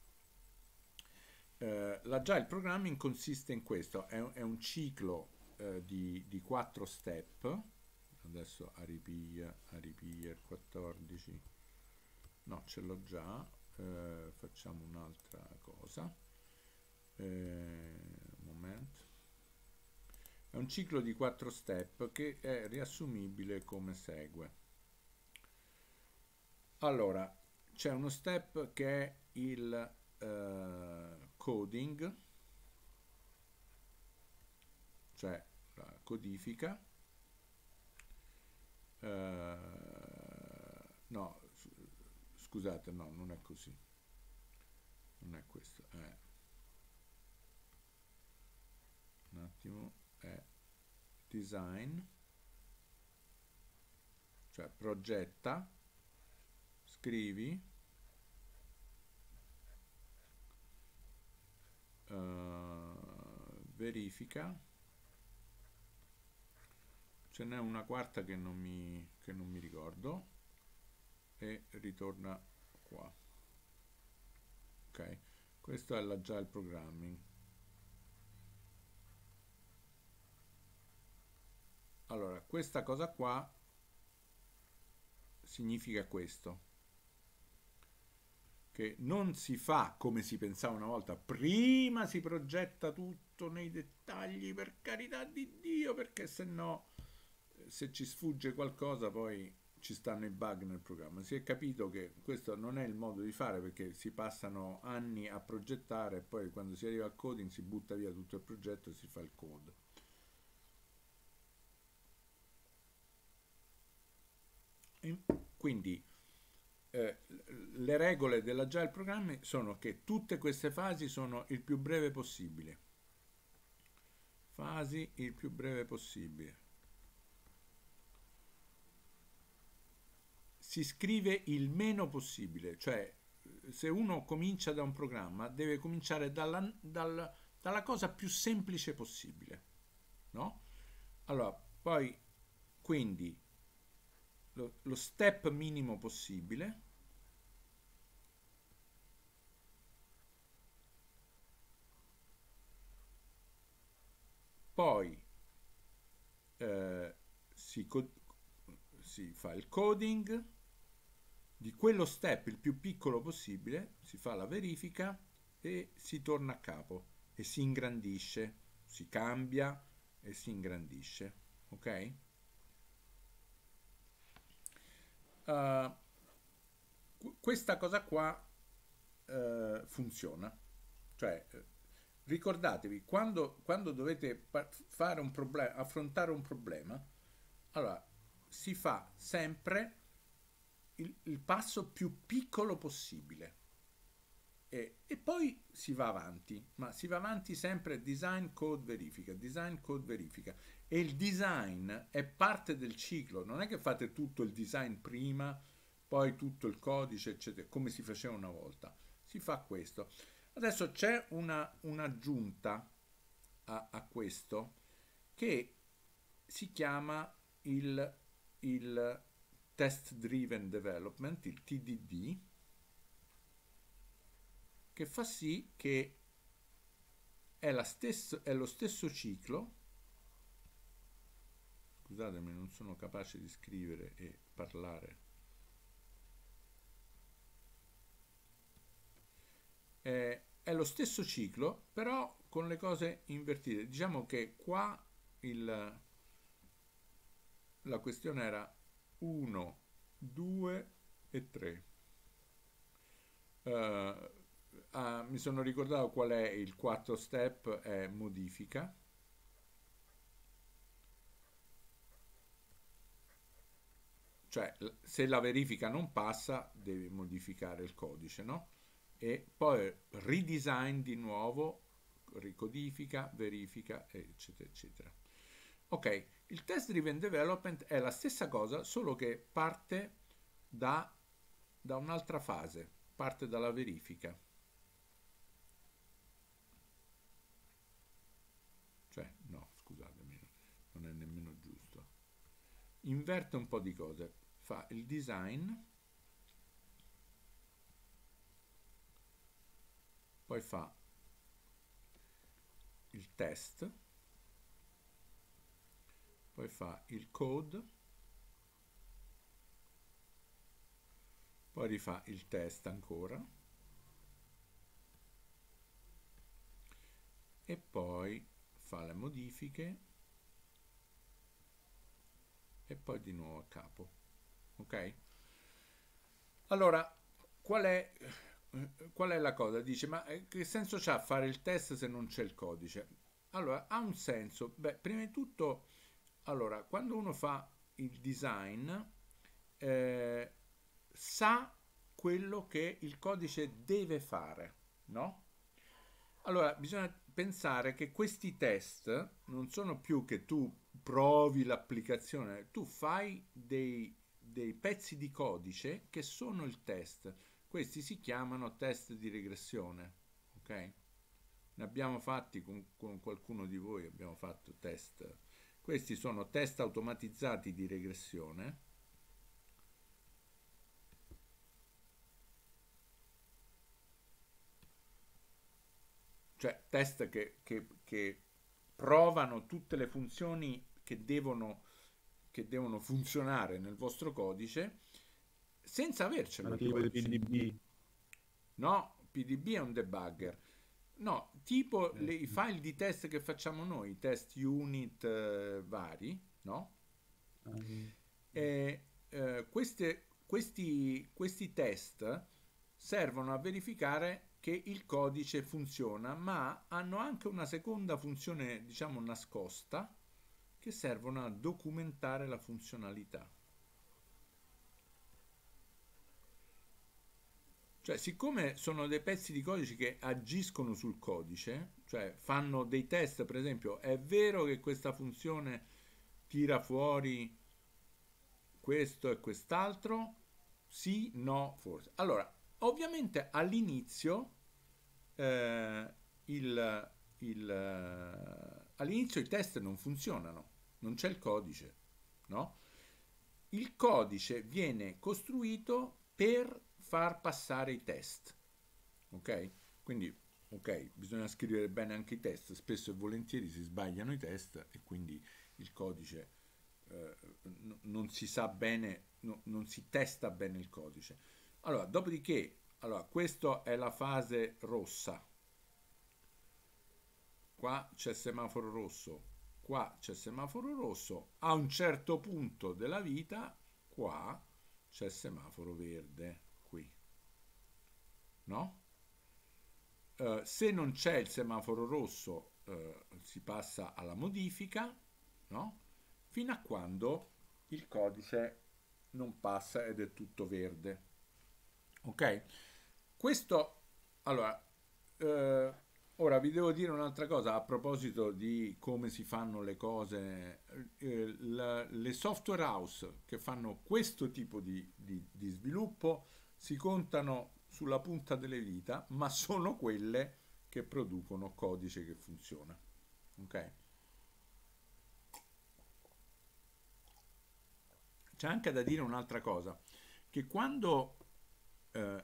[SPEAKER 2] Eh, l'agile programming consiste in questo, è, è un ciclo eh, di, di quattro step. Adesso Aripia, Aripia quattordici, no, ce l'ho già. Eh, facciamo un'altra cosa. Eh, momento. È un ciclo di quattro step che è riassumibile come segue. Allora, c'è uno step che è il eh, coding, cioè la codifica. Eh, no, scusate, no, non è così. Non è questo, è un attimo, è design, cioè progetta, scrivi, uh, verifica, ce n'è una quarta che non mi, che non mi ricordo e ritorna qua. Ok, questo è l'agile programming. Allora, questa cosa qua significa questo, che non si fa come si pensava una volta, prima si progetta tutto nei dettagli, per carità di Dio, perché se no, se ci sfugge qualcosa poi ci stanno i bug nel programma. Si è capito che questo non è il modo di fare, perché si passano anni a progettare e poi quando si arriva al coding si butta via tutto il progetto e si fa il code. E quindi eh, le regole dell'agile programming sono che tutte queste fasi sono il più breve possibile. Fasi il più breve possibile. Si scrive il meno possibile, cioè se uno comincia da un programma deve cominciare dalla, dalla, dalla cosa più semplice possibile, no? Allora, poi quindi lo, lo step minimo possibile, poi eh, si, si fa il coding di quello step il più piccolo possibile, si fa la verifica e si torna a capo e si ingrandisce, si cambia e si ingrandisce, ok? Uh, questa cosa qua uh, funziona, cioè ricordatevi quando, quando dovete fare un problema, affrontare un problema, allora si fa sempre il, il passo più piccolo possibile e, e poi si va avanti, ma si va avanti sempre design, code, verifica, design, code, verifica, e il design è parte del ciclo, non è che fate tutto il design prima, poi tutto il codice, eccetera, come si faceva una volta, si fa questo. Adesso c'è una, un'aggiunta a, a questo che si chiama il, il Test Driven Development, il T D D, che fa sì che è, la stesso, è lo stesso ciclo. Scusatemi, non sono capace di scrivere e parlare. È, è lo stesso ciclo, però con le cose invertite. Diciamo che qua il, la questione era uno, due e tre. Uh, uh, mi sono ricordato qual è il quarto step, è modifica. Cioè, se la verifica non passa, devi modificare il codice, no? E poi redesign di nuovo, ricodifica, verifica, eccetera, eccetera. Ok, il test driven development è la stessa cosa, solo che parte da, da un'altra fase, parte dalla verifica. Cioè, no, scusatemi, non è nemmeno giusto. Inverte un po' di cose. Fa il design, poi fa il test, poi fa il code, poi rifà il test ancora e poi fa le modifiche e poi di nuovo a capo. Ok? Allora, qual è, qual è la cosa? Dice, ma che senso c'ha fare il test se non c'è il codice? Allora, ha un senso. Beh, prima di tutto, allora, quando uno fa il design, eh, sa quello che il codice deve fare, no? Allora, bisogna pensare che questi test non sono più che tu provi l'applicazione, tu fai dei, dei pezzi di codice che sono il test. Questi si chiamano test di regressione, ok? Ne abbiamo fatti con, con qualcuno di voi, abbiamo fatto test. Questi sono test automatizzati di regressione. Cioè test che, che, che provano tutte le funzioni che devono, che devono funzionare nel vostro codice senza avercelo.
[SPEAKER 4] Anche il P D B.
[SPEAKER 2] No, P D B è un debugger. No, tipo le, i file di test che facciamo noi, test unit eh, vari, no?
[SPEAKER 4] Um.
[SPEAKER 2] E, eh, queste, questi, questi test servono a verificare che il codice funziona, ma hanno anche una seconda funzione, diciamo, nascosta, che servono a documentare la funzionalità. Cioè, siccome sono dei pezzi di codice che agiscono sul codice, cioè fanno dei test, per esempio, è vero che questa funzione tira fuori questo e quest'altro? Sì, no, forse. Allora, ovviamente all'inizio eh, il, il, eh, all'inizio i test non funzionano, non c'è il codice, no? Il codice viene costruito per far passare i test, ok? Quindi, ok, bisogna scrivere bene anche i test, spesso e volentieri si sbagliano i test e quindi il codice eh, n- non si sa bene, no, non si testa bene il codice. Allora, dopodiché, allora, questa è la fase rossa, qua c'è semaforo rosso, qua c'è semaforo rosso, a un certo punto della vita, qua c'è semaforo verde, qui, no? Uh, se non c'è il semaforo rosso uh, si passa alla modifica, no? Fino a quando il codice non passa ed è tutto verde. Ok? Questo, allora, uh, ora vi devo dire un'altra cosa a proposito di come si fanno le cose. Eh, la, le software house che fanno questo tipo di, di, di sviluppo si contano sulla punta delle dita, ma sono quelle che producono codice che funziona. Ok? C'è anche da dire un'altra cosa, che quando eh,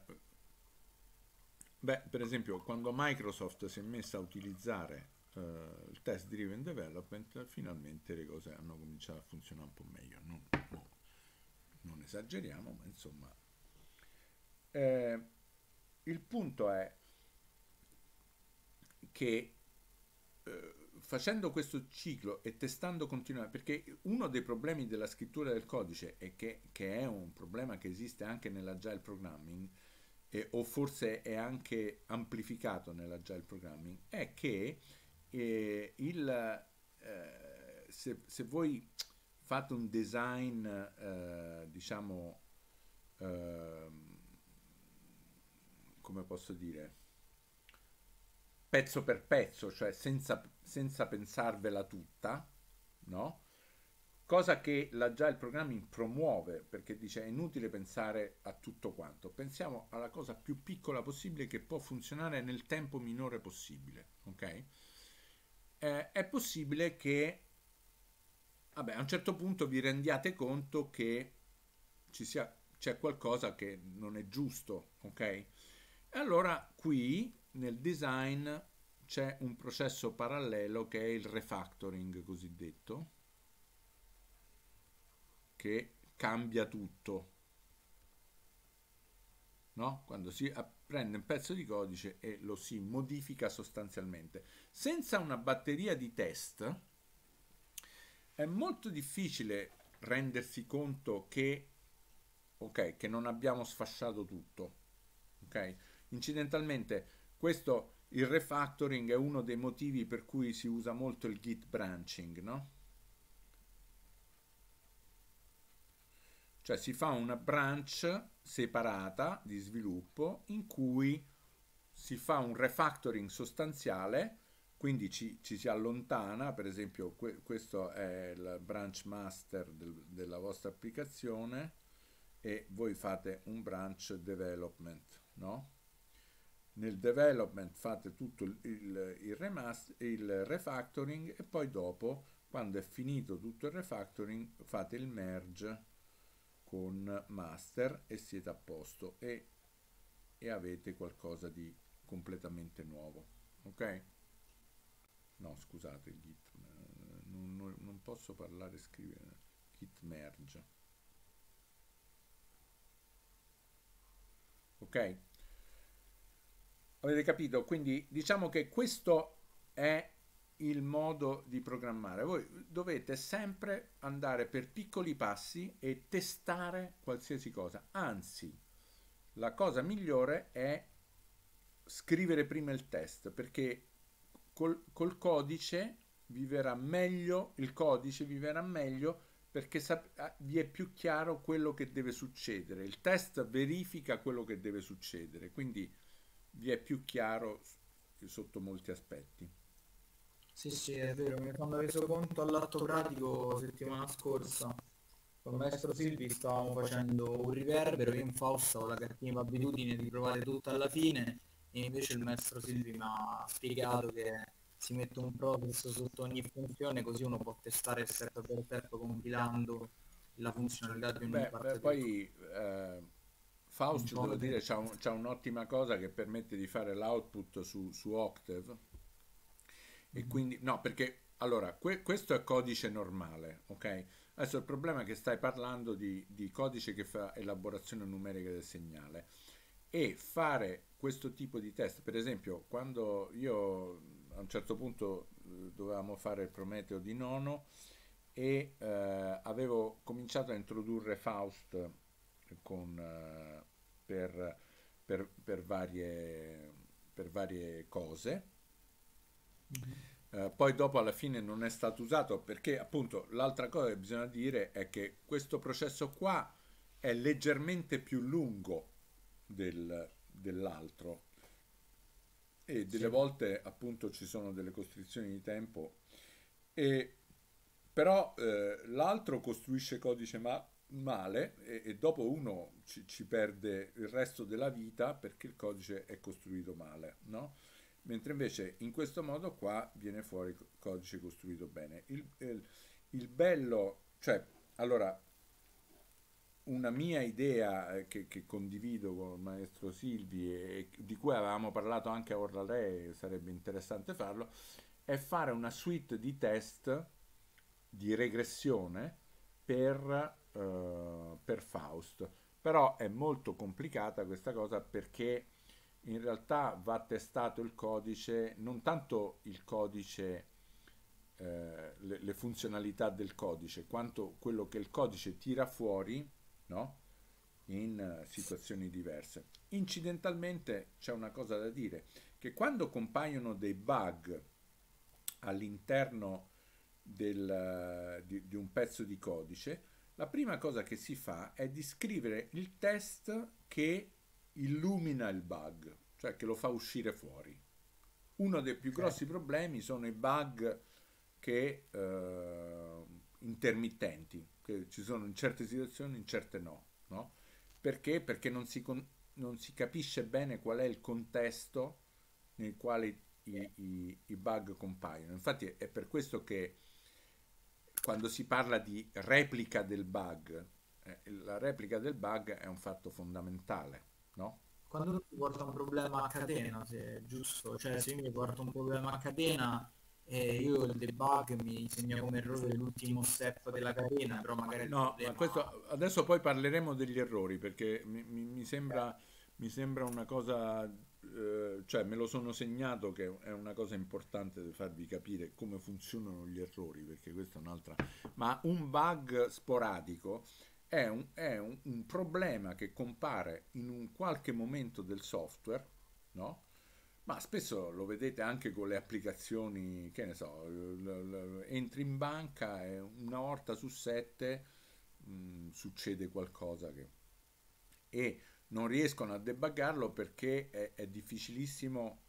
[SPEAKER 2] beh, per esempio, quando Microsoft si è messa a utilizzare uh, il test driven development, finalmente le cose hanno cominciato a funzionare un po' meglio. Non, no, non esageriamo, ma insomma. Eh, il punto è che eh, facendo questo ciclo e testando continuamente, perché uno dei problemi della scrittura del codice, è che, che è un problema che esiste anche nell'agile programming, eh, o forse è anche amplificato nell'agile programming, è che eh, il, eh, se, se voi fate un design, eh, diciamo, ehm, come posso dire, pezzo per pezzo, cioè senza, senza pensarvela tutta, no? Cosa che l'agile programming promuove, perché dice è inutile pensare a tutto quanto, pensiamo alla cosa più piccola possibile che può funzionare nel tempo minore possibile, ok? Eh, è possibile che, vabbè, a un certo punto vi rendiate conto che ci sia, c'è qualcosa che non è giusto, ok? E allora qui nel design c'è un processo parallelo che è il refactoring cosiddetto, che cambia tutto, no? Quando si prende un pezzo di codice e lo si modifica sostanzialmente. Senza una batteria di test è molto difficile rendersi conto che, ok, che non abbiamo sfasciato tutto, ok? Incidentalmente, questo, il refactoring è uno dei motivi per cui si usa molto il Git branching, no? Cioè si fa una branch separata di sviluppo in cui si fa un refactoring sostanziale, quindi ci, ci si allontana, per esempio que- questo è il branch master del- della vostra applicazione e voi fate un branch development, no? Nel development fate tutto il, il, il, remaster, il refactoring e poi dopo, quando è finito tutto il refactoring, fate il merge con master e siete a posto e, e avete qualcosa di completamente nuovo, ok? No, scusate, il git, eh, non, non- non posso parlare e scrivere git merge, ok? Avete capito? Quindi diciamo che questo è il modo di programmare. Voi dovete sempre andare per piccoli passi e testare qualsiasi cosa. Anzi, la cosa migliore è scrivere prima il test, perché col, col codice vi verrà meglio, il codice vi verrà meglio perché sap- vi è più chiaro quello che deve succedere. Il test verifica quello che deve succedere, quindi vi è più chiaro sotto molti aspetti.
[SPEAKER 1] Sì, sì, è vero, mi sono reso conto all'atto pratico settimana scorsa. Con il maestro Silvi stavamo facendo un riverbero, io in Fausto ho la cattiva abitudine di provare tutto alla fine e invece il maestro Silvi mi ha spiegato che si mette un process sotto ogni funzione così uno può testare step per step compilando la funzionalità di ogni
[SPEAKER 2] Beh, beh,
[SPEAKER 1] parte del codice.
[SPEAKER 2] poi eh,
[SPEAKER 1] Un
[SPEAKER 2] Faust,
[SPEAKER 1] po'
[SPEAKER 2] devo
[SPEAKER 1] come-
[SPEAKER 2] dire, c'ha, un- c'ha un'ottima cosa che permette di fare l'output su, su Octave e
[SPEAKER 1] Mhm.
[SPEAKER 2] quindi, no, perché allora, que- questo è codice normale, ok? Adesso il problema è che stai parlando di, di codice che fa elaborazione numerica del segnale e fare questo tipo di test, per esempio, quando io a un certo punto eh, dovevamo fare il Prometeo di nono e eh, avevo cominciato a introdurre Faust con, eh, per, per, per varie, per varie cose.
[SPEAKER 1] Mhm.
[SPEAKER 2] Eh, poi dopo alla fine non è stato usato perché appunto l'altra cosa che bisogna dire è che questo processo qua è leggermente più lungo del, dell'altro e delle
[SPEAKER 1] Sì.
[SPEAKER 2] volte appunto ci sono delle costrizioni di tempo e però eh, l'altro costruisce codice ma- male e, e dopo uno ci, ci perde il resto della vita perché il codice è costruito male, no? Mentre invece in questo modo qua viene fuori co- codice costruito bene. Il, il- il bello, cioè, allora, una mia idea eh, che, che condivido con il maestro Silvi e di cui avevamo parlato anche a Orlalei, sarebbe interessante farlo, è fare una suite di test di regressione per, eh, per Faust. Però è molto complicata questa cosa perché in realtà va testato il codice, non tanto il codice, eh, le, le funzionalità del codice, quanto quello che il codice tira fuori, no? In eh, situazioni diverse. Incidentalmente c'è una cosa da dire, che quando compaiono dei bug all'interno del, eh, di, di un pezzo di codice, la prima cosa che si fa è di scrivere il test che illumina il bug, cioè che lo fa uscire fuori. Uno dei più grossi problemi sono i bug che eh, intermittenti, che ci sono in certe situazioni, in certe no, no? Perché? Perché non si, con- non si capisce bene qual è il contesto nel quale i, i- i bug compaiono. Infatti è per questo che quando si parla di replica del bug, eh, la replica del bug è un fatto fondamentale, no?
[SPEAKER 1] Quando uno ti porta un problema a catena, se è giusto, cioè se io mi porto un problema a catena e io il debug mi segna come errore l'ultimo step della catena, però magari il
[SPEAKER 2] No, ma
[SPEAKER 1] problema...
[SPEAKER 2] questo adesso poi parleremo degli errori perché mi, mi- mi sembra, mi sembra una cosa, eh, cioè me lo sono segnato che è una cosa importante di farvi capire come funzionano gli errori, perché questa è un'altra. Ma un bug sporadico è un, è un- un problema che compare in un qualche momento del software, no? Ma spesso lo vedete anche con le applicazioni, che ne so, l- l- entri in banca e una volta su sette mh, succede qualcosa che... e non riescono a debuggarlo perché è, è difficilissimo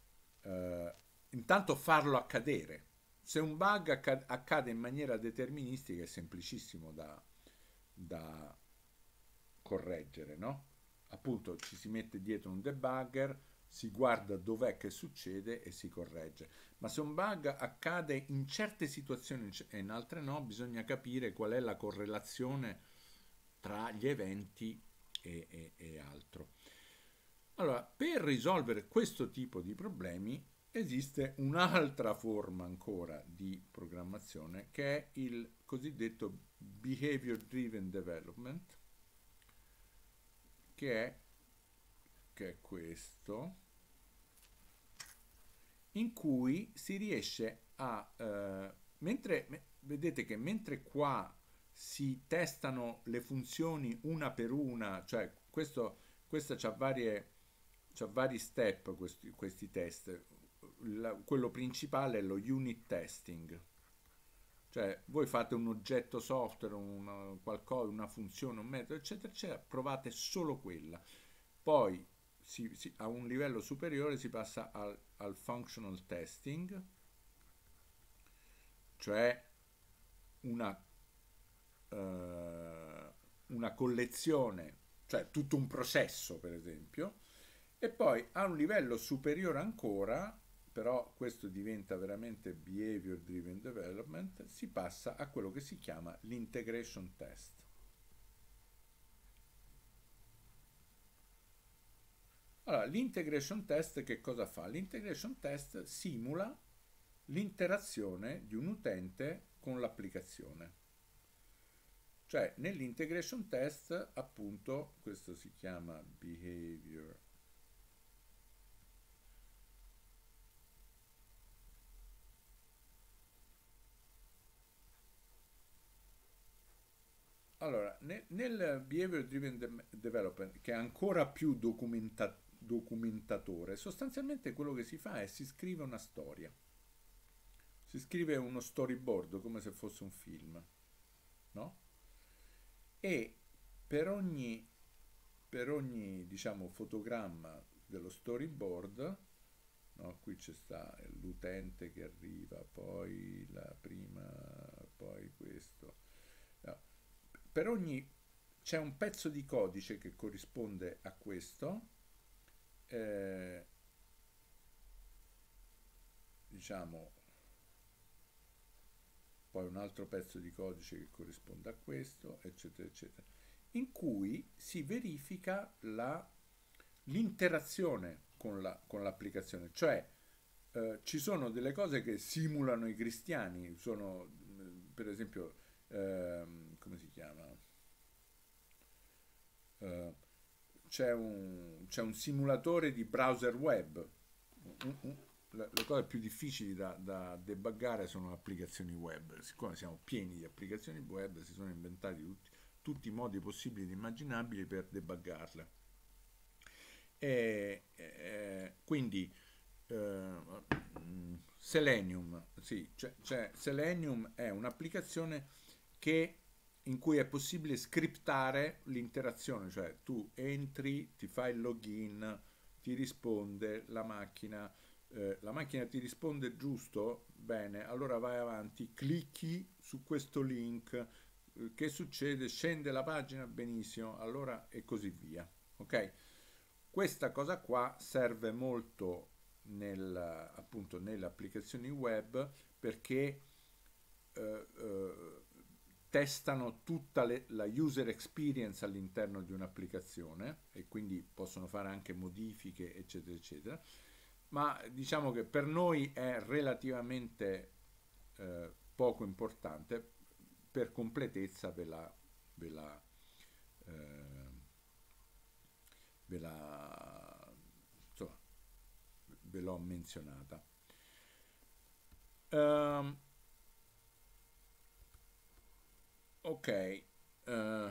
[SPEAKER 2] eh, intanto farlo accadere. Se un bug acca- accade in maniera deterministica è semplicissimo da, da correggere, no? Appunto ci si mette dietro un debugger, si guarda dov'è che succede e si corregge. Ma se un bug accade in certe situazioni e in altre no, bisogna capire qual è la correlazione tra gli eventi e, e- e altro. Allora, per risolvere questo tipo di problemi esiste un'altra forma ancora di programmazione che è il cosiddetto behavior driven development, che è, che è questo, in cui si riesce a... eh, mentre, me- vedete che mentre qua si testano le funzioni una per una, cioè questo, questa c'ha varie, c'ha vari step questi, questi test. La- quello principale è lo unit testing, cioè voi fate un oggetto software, una, qualcosa, una funzione, un metodo, eccetera, eccetera, provate solo quella. Poi si- si- a un livello superiore si passa al, al functional testing, cioè una, eh, una collezione, cioè tutto un processo per esempio, e poi a un livello superiore ancora, però questo diventa veramente behavior driven development, si passa a quello che si chiama l'integration test. Allora, l'integration test che cosa fa? L'integration test simula l'interazione di un utente con l'applicazione. Cioè, nell'integration test, appunto, questo si chiama behavior. Allora, ne- nel behavior driven de- development, che è ancora più documenta- documentatore, sostanzialmente quello che si fa è si scrive una storia. Si scrive uno storyboard come se fosse un film, no? E per ogni, per ogni diciamo, fotogramma dello storyboard, no? Qui c'è sta l'utente che arriva, poi la prima, poi questo. No. Per ogni c'è un pezzo di codice che corrisponde a questo, eh, diciamo, poi un altro pezzo di codice che corrisponde a questo, eccetera, eccetera, in cui si verifica la, l'interazione con, la, con l'applicazione, cioè eh, ci sono delle cose che simulano i cristiani, sono per esempio, ehm, come si chiama? Eh, c'è un, c'è un simulatore di browser web. Un- un- le le cose più difficili da, da debuggare sono le applicazioni web. Siccome siamo pieni di applicazioni web, si sono inventati tutti, tutti i modi possibili e immaginabili per debuggarle. E, e, quindi eh, mm, Selenium, sì, c'è, c'è- Selenium è un'applicazione che in cui è possibile scriptare l'interazione, cioè tu entri, ti fai il login, ti risponde la macchina, eh, la macchina ti risponde giusto, bene, allora vai avanti, clicchi su questo link, eh, che succede? Scende la pagina, benissimo, allora e così via, ok? Questa cosa qua serve molto nel, appunto nelle applicazioni web perché eh, eh, testano tutta le- la user experience all'interno di un'applicazione e quindi possono fare anche modifiche, eccetera, eccetera. Ma diciamo che per noi è relativamente eh, poco importante, per completezza ve la, ve la, eh, ve la- insomma, ve l'ho menzionata. Ehm, ok, eh,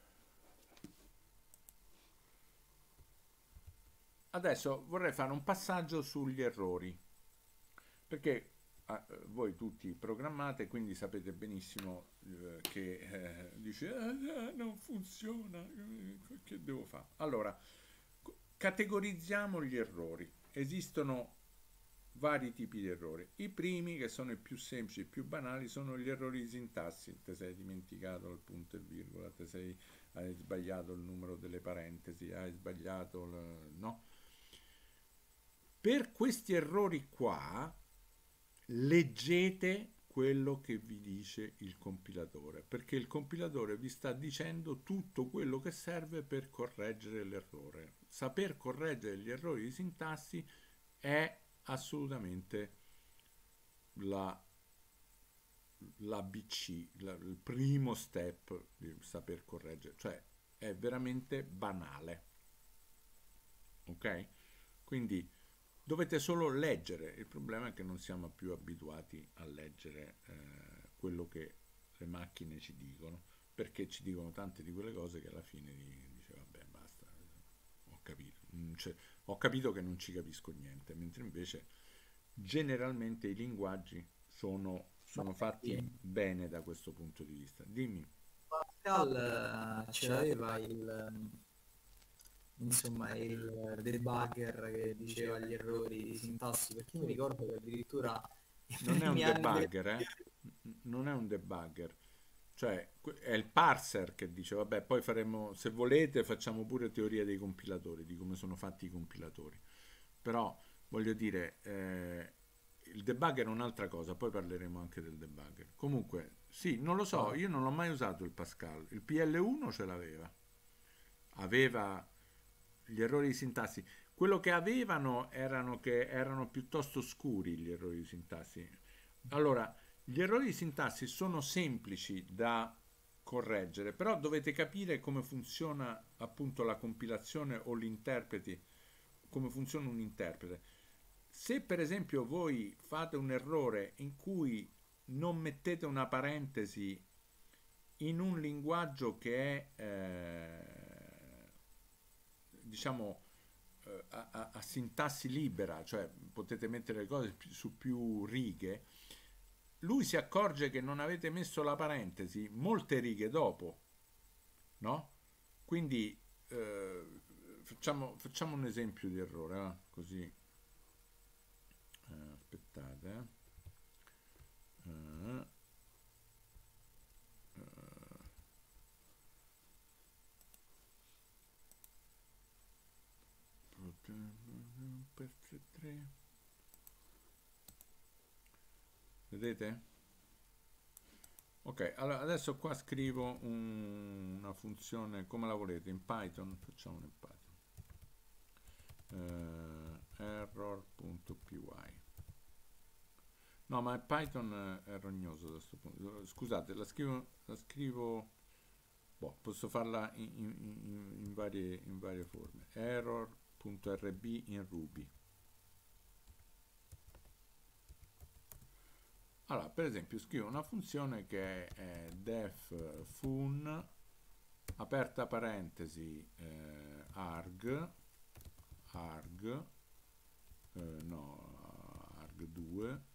[SPEAKER 2] adesso vorrei fare un passaggio sugli errori, perché ah, eh, voi tutti programmate, quindi sapete benissimo eh, che eh, dice "Ah, ah, non funziona, eh, che devo fare?" Allora, co- categorizziamo gli errori. Esistono vari tipi di errori. I primi, che sono i più semplici, i più banali, sono gli errori di sintassi. Ti sei dimenticato il punto e virgola, ti sei, hai sbagliato il numero delle parentesi, hai sbagliato il, no? Per questi errori qua, leggete quello che vi dice il compilatore, perché il compilatore vi sta dicendo tutto quello che serve per correggere l'errore. Saper correggere gli errori di sintassi è assolutamente la, l'A B C, la- il primo step di saper correggere, cioè è veramente banale, ok? Quindi dovete solo leggere, il problema è che non siamo più abituati a leggere eh, quello che le macchine ci dicono, perché ci dicono tante di quelle cose che alla fine di- dice vabbè basta, ho capito, non c'è- ho capito che non ci capisco niente, mentre invece generalmente i linguaggi sono,
[SPEAKER 1] Ma
[SPEAKER 2] sono
[SPEAKER 1] senti,
[SPEAKER 2] fatti bene da questo punto di vista. Dimmi.
[SPEAKER 1] Pascal eh, ce l'aveva il, insomma, il debugger che diceva gli errori di sintassi, perché io mi ricordo che addirittura nei
[SPEAKER 2] Non è
[SPEAKER 1] primi
[SPEAKER 2] un
[SPEAKER 1] anni del...
[SPEAKER 2] debugger, eh? N- Non è un debugger. Cioè, que- è il parser che dice, vabbè, poi faremo, se volete, facciamo pure teoria dei compilatori, di come sono fatti i compilatori. Però, voglio dire, eh, il debugger è un'altra cosa, poi parleremo anche del debugger. Comunque, sì, non lo so, io non l'ho mai usato il Pascal. Il P L uno ce l'aveva. Aveva gli errori di sintassi. Quello che avevano erano che erano piuttosto scuri gli errori di sintassi. Allora, gli errori di sintassi sono semplici da correggere, però dovete capire come funziona appunto la compilazione o l'interpreti, come funziona un interprete. Se per esempio voi fate un errore in cui non mettete una parentesi in un linguaggio che è eh, diciamo eh, a, a- a sintassi libera, cioè potete mettere le cose pi- su più righe, lui si accorge che non avete messo la parentesi molte righe dopo, no? Quindi eh, facciamo, facciamo un esempio di errore, va? Così eh, aspettate, eh. Eh, eh, per tre. Vedete? Ok, allora adesso qua scrivo un- una funzione come la volete in Python, facciamola in Python. Eh, error.py. No, ma Python è rognoso da questo punto. Scusate, la scrivo, la scrivo boh, posso farla in, in- in- in varie, in varie forme. Error.rb in Ruby. Allora, per esempio, scrivo una funzione che è def fun, aperta parentesi, eh, arg, arg, eh, no, arg due,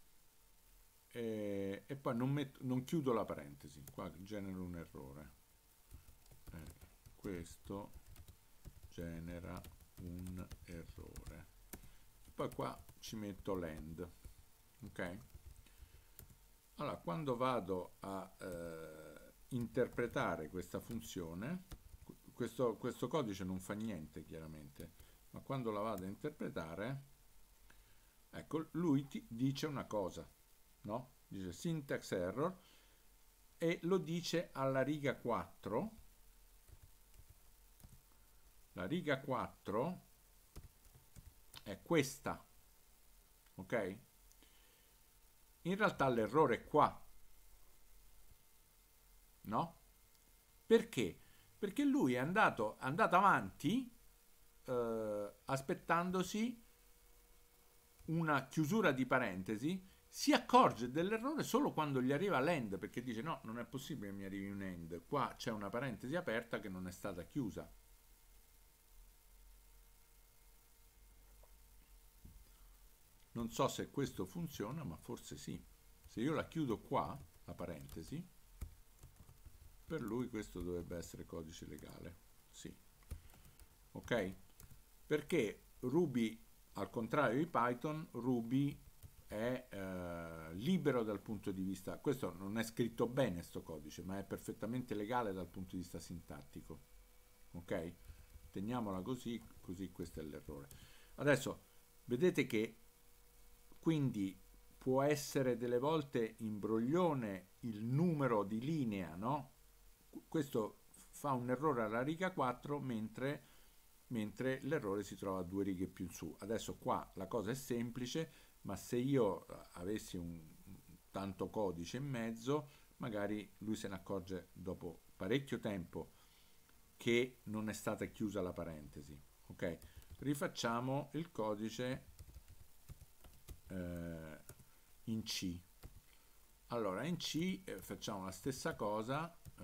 [SPEAKER 2] e, e poi non, metto, non chiudo la parentesi, qua genero un errore. Eh, questo genera un errore. Poi qua ci metto l'end, ok? Allora, quando vado a eh, interpretare questa funzione, questo, questo codice non fa niente chiaramente, ma quando la vado a interpretare, ecco, lui ti dice una cosa, no? Dice syntax error e lo dice alla riga quattro. La riga quattro è questa, ok? In realtà l'errore è qua, no? Perché? Perché lui è andato, è andato avanti eh, aspettandosi una chiusura di parentesi, si accorge dell'errore solo quando gli arriva l'end, perché dice no, non è possibile che mi arrivi un end, qua c'è una parentesi aperta che non è stata chiusa. Non so se questo funziona, ma forse sì. Se io la chiudo qua, la parentesi, per lui questo dovrebbe essere codice legale. Sì. Ok? Perché Ruby, al contrario di Python, Ruby è eh, libero dal punto di vista... Questo non è scritto bene, sto codice, ma è perfettamente legale dal punto di vista sintattico. Ok? Teniamola così, così questo è l'errore. Adesso, vedete che quindi può essere delle volte imbroglione il numero di linea, no? Questo fa un errore alla riga quattro, mentre, mentre l'errore si trova due righe più in su. Adesso qua la cosa è semplice, ma se io avessi un tanto codice in mezzo, magari lui se ne accorge dopo parecchio tempo che non è stata chiusa la parentesi. Ok? Rifacciamo il codice eh, in C. Allora in C eh, facciamo la stessa cosa, eh,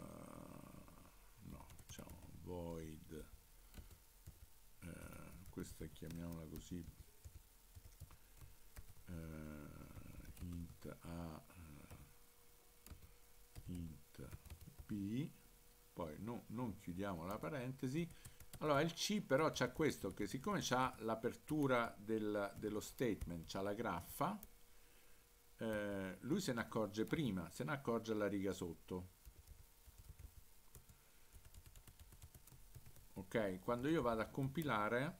[SPEAKER 2] no, facciamo void, eh, questa chiamiamola così, eh, int a, int b, poi no, non chiudiamo la parentesi. Allora il C però c'ha questo, che siccome c'ha l'apertura del, dello statement, c'ha la graffa, eh, lui se ne accorge prima, se ne accorge alla riga sotto. Ok, quando io vado a compilare,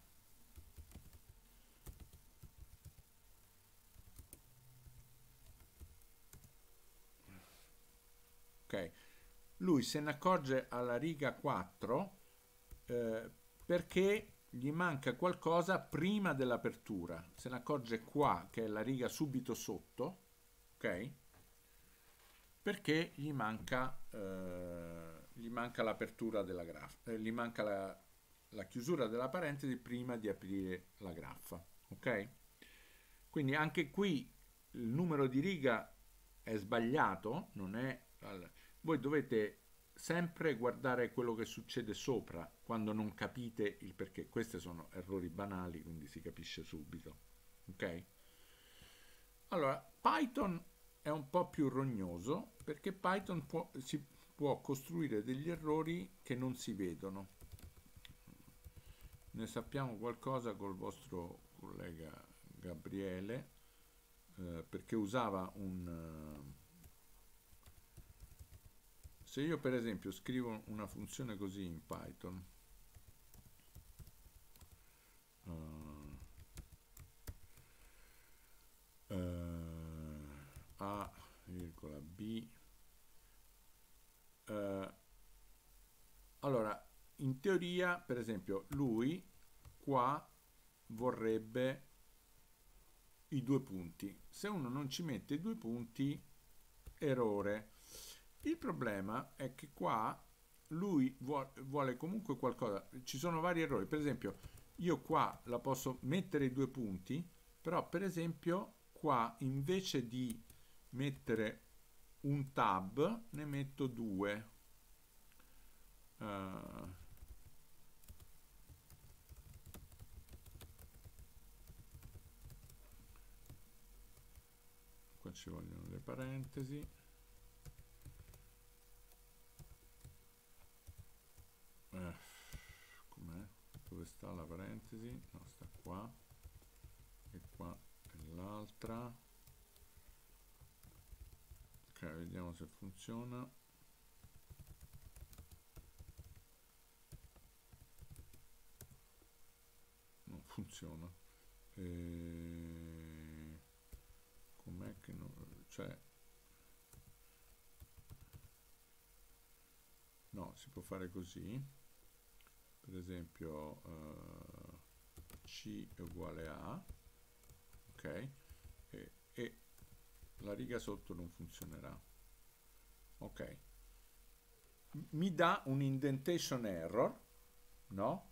[SPEAKER 2] ok, lui se ne accorge alla riga quattro eh, perché gli manca qualcosa prima dell'apertura, se ne accorge qua che è la riga subito sotto, ok? Perché gli manca, eh, gli manca l'apertura della graffa, eh, gli manca la, la chiusura della parentesi prima di aprire la graffa, ok? Quindi anche qui il numero di riga è sbagliato, non è... Voi dovete sempre guardare quello che succede sopra quando non capite il perché. Questi sono errori banali, quindi si capisce subito, ok? Allora, Python è un po' più rognoso perché Python può, si può costruire degli errori che non si vedono. Ne sappiamo qualcosa col vostro collega Gabriele, eh, perché usava un... Se io per esempio scrivo una funzione così in Python, uh, uh, a, virgola, b, uh, allora in teoria per esempio lui qua vorrebbe i due punti, se uno non ci mette i due punti, errore. Il problema è che qua lui vuole, vuole comunque qualcosa. Ci sono vari errori. Per esempio, io qua la posso mettere i due punti, però per esempio qua invece di mettere un tab ne metto due. Uh, qua ci vogliono le parentesi. Eh, com'è? Dove sta la parentesi? No, sta qua. E qua è l'altra. Ok, vediamo se funziona. Non funziona. E... com'è che non... cioè... no, si può fare così. Per esempio uh, C è uguale a, ok, e, e la riga sotto non funzionerà. Ok, mi dà un indentation error, no?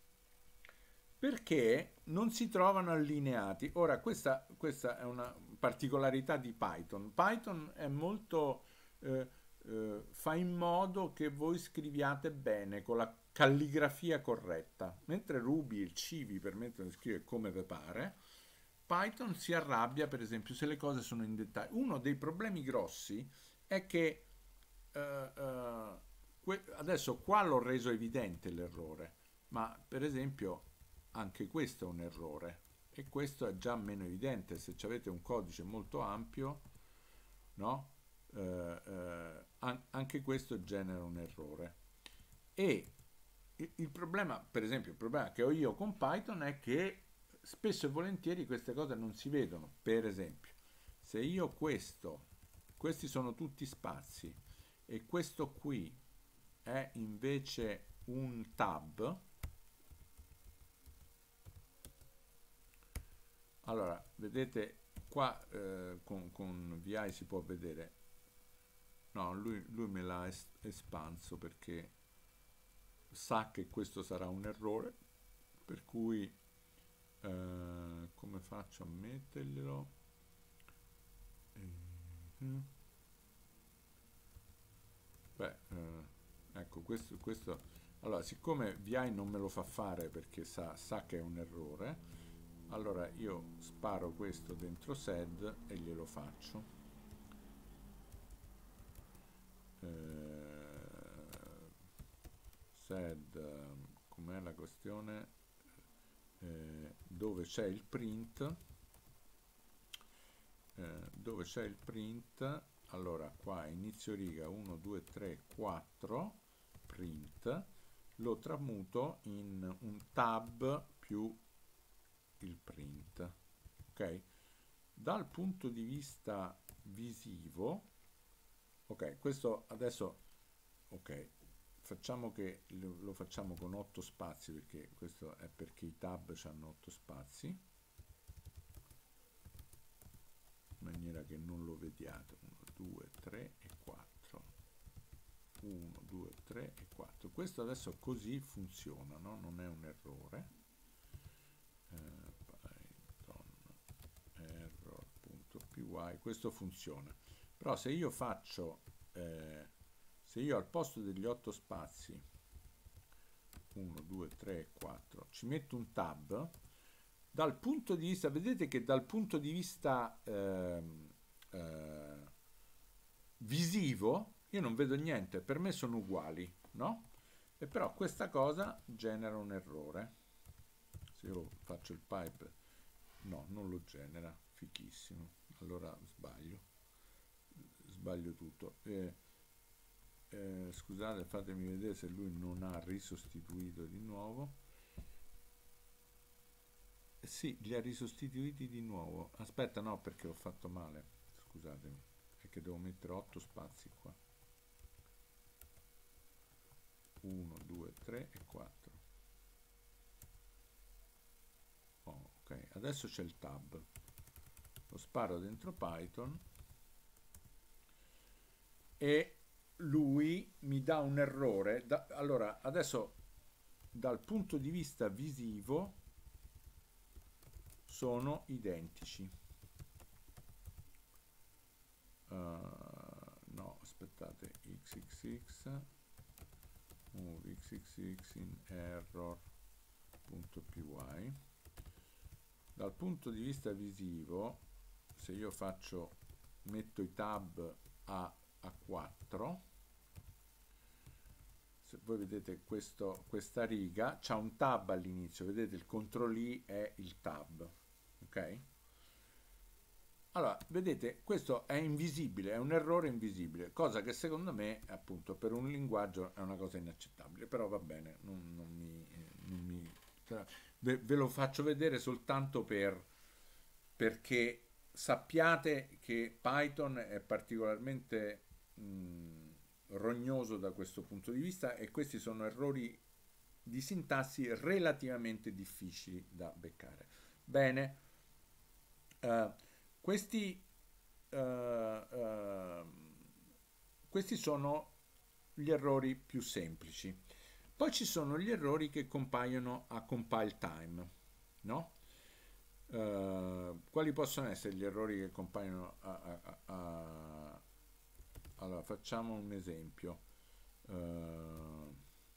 [SPEAKER 2] Perché non si trovano allineati. Ora, questa, questa è una particolarità di Python. Python è molto eh, eh, fa in modo che voi scriviate bene con la calligrafia corretta, mentre Ruby e il C vi permettono di scrivere come vi pare. Python si arrabbia, per esempio, se le cose sono indentate. Uno dei problemi grossi è che eh, eh, adesso qua l'ho reso evidente l'errore, ma per esempio anche questo è un errore e questo è già meno evidente. Se avete un codice molto ampio, no? Eh, eh, an anche questo genera un errore. E il, il problema, per esempio, il problema che ho io con Python è che spesso e volentieri queste cose non si vedono. Per esempio, se io questo, questi sono tutti spazi e questo qui è invece un tab, allora vedete qua eh, con, con V I si può vedere, no, lui, lui me l'ha es espanso perché sa che questo sarà un errore, per cui eh, come faccio a metterglielo? Eh, beh, eh, ecco, questo, questo, allora, siccome V I non me lo fa fare perché sa, sa che è un errore, allora io sparo questo dentro sed e glielo faccio. Eh, sed, com'è la questione? Eh, dove c'è il print, eh, dove c'è il print, allora qua inizio riga uno, due, tre, quattro, print, lo tramuto in un tab più il print, ok? Dal punto di vista visivo, ok, questo adesso, ok, facciamo che lo, lo facciamo con otto spazi, perché questo è perché i tab hanno otto spazi, in maniera che non lo vediate. uno, due, tre e quattro. uno, due, tre e quattro. Questo adesso così funziona, no? Non è un errore. Eh, Python error.py, questo funziona. Però se io faccio eh, se io al posto degli otto spazi uno, due, tre, quattro ci metto un tab, dal punto di vista, vedete che dal punto di vista eh, eh, visivo io non vedo niente, per me sono uguali, no? E però questa cosa genera un errore. Se io faccio il pipe, no, non lo genera, fichissimo, allora sbaglio, sbaglio tutto. Eh, eh, scusate, fatemi vedere se lui non ha risostituito di nuovo. Eh, sì, li ha risostituiti di nuovo. Aspetta, no, perché ho fatto male, scusatemi, è che devo mettere otto spazi qua. uno, due, tre e quattro. Oh, ok, adesso c'è il tab, lo sparo dentro Python e lui mi dà un errore. Da, allora, adesso dal punto di vista visivo sono identici. Uh, no, aspettate, xxx, move xxx in error.py. Dal punto di vista visivo, se io faccio, metto i tab a, a quattro, se voi vedete questo, questa riga, c'ha un tab all'inizio, vedete il control I è il tab, ok? Allora, vedete, questo è invisibile, è un errore invisibile, cosa che secondo me, appunto, per un linguaggio è una cosa inaccettabile, però va bene, non, non mi... Non mi ve, ve lo faccio vedere soltanto per, perché sappiate che Python è particolarmente mh, rognoso da questo punto di vista e questi sono errori di sintassi relativamente difficili da beccare. Bene. Uh, Questi, uh, uh, questi sono gli errori più semplici. Poi ci sono gli errori che compaiono a compile time, no? Uh, quali possono essere gli errori che compaiono a... a, a, a... Allora, facciamo un esempio. Uh,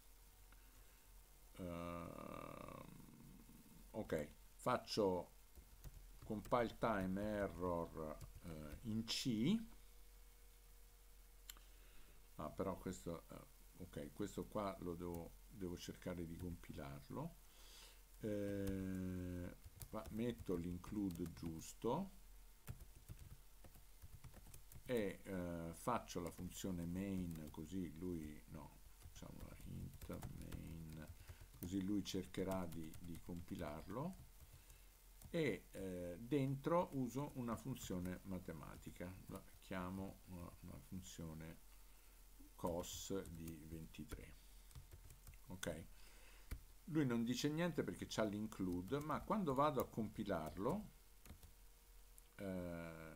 [SPEAKER 2] uh, ok, faccio compile time error eh, in C. Ah, però questo eh, ok, questo qua lo devo, devo cercare di compilarlo. Eh, metto l'include giusto e eh, faccio la funzione main, così lui no, facciamo int main, così lui cercherà di, di compilarlo. E eh, dentro uso una funzione matematica, la chiamo una, una funzione cos di ventitré. Ok, lui non dice niente perché c'ha l'include, ma quando vado a compilarlo eh,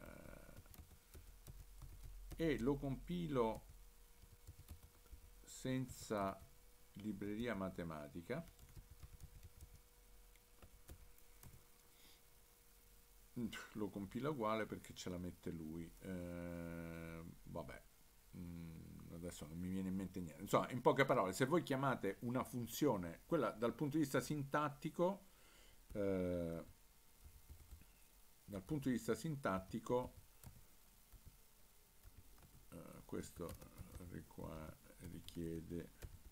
[SPEAKER 2] e lo compilo senza libreria matematica, lo compila uguale perché ce la mette lui. Eh, vabbè, mm, adesso non mi viene in mente niente. Insomma, in poche parole, se voi chiamate una funzione, quella dal punto di vista sintattico, eh, dal punto di vista sintattico, eh, questo richiede,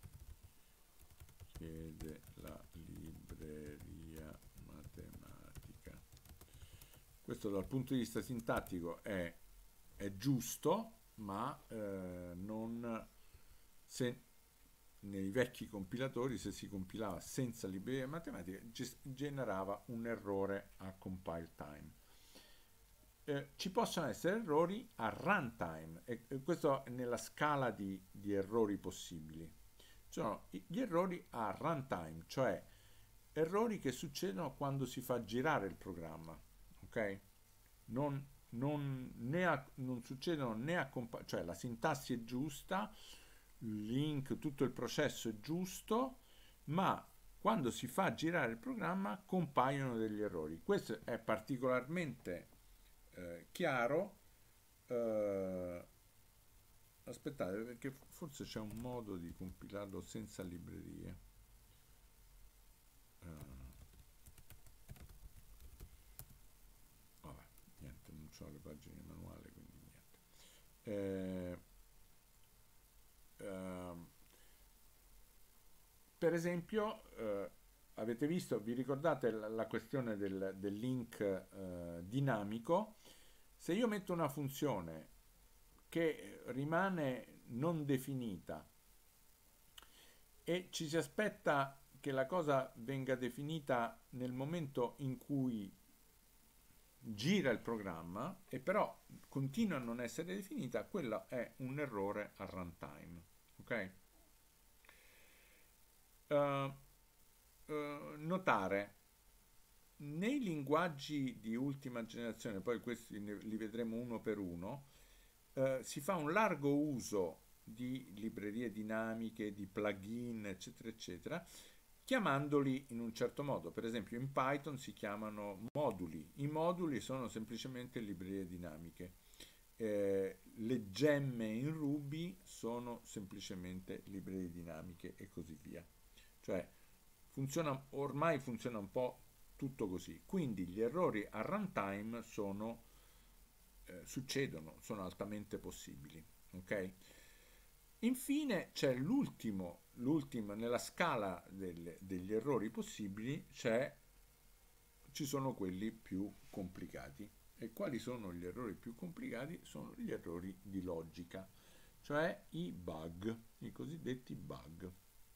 [SPEAKER 2] richiede la libreria matematica. Questo dal punto di vista sintattico è, è giusto, ma eh, non se nei vecchi compilatori, se si compilava senza libreria matematica, generava un errore a compile time. Eh, ci possono essere errori a runtime, e, e questo è nella scala di, di errori possibili. Ci sono gli errori a runtime, cioè errori che succedono quando si fa girare il programma. Ok? Non, non, ne a, non succedono né a cioè la sintassi è giusta, il link, tutto il processo è giusto, ma quando si fa girare il programma compaiono degli errori. Questo è particolarmente eh, chiaro. Eh, aspettate, perché forse c'è un modo di compilarlo senza librerie. Eh, ho le pagine manuali, quindi niente. Eh, eh, per esempio, eh, avete visto, vi ricordate la, la questione del, del link eh, dinamico? Se io metto una funzione che rimane non definita e ci si aspetta che la cosa venga definita nel momento in cui gira il programma e però continua a non essere definita, quello è un errore a runtime. Ok? Uh, uh, notare, nei linguaggi di ultima generazione, poi questi li vedremo uno per uno, uh, si fa un largo uso di librerie dinamiche, di plugin, eccetera, eccetera, chiamandoli in un certo modo. Per esempio in Python si chiamano moduli. I moduli sono semplicemente librerie dinamiche. Eh, le gemme in Ruby sono semplicemente librerie dinamiche e così via. Cioè funziona, ormai funziona un po' tutto così. Quindi gli errori a runtime sono, eh, succedono, sono altamente possibili. Ok? Infine c'è l'ultimo, l'ultimo nella scala del, degli errori possibili, c'è, ci sono quelli più complicati. E quali sono gli errori più complicati? Sono gli errori di logica, cioè i bug, i cosiddetti bug.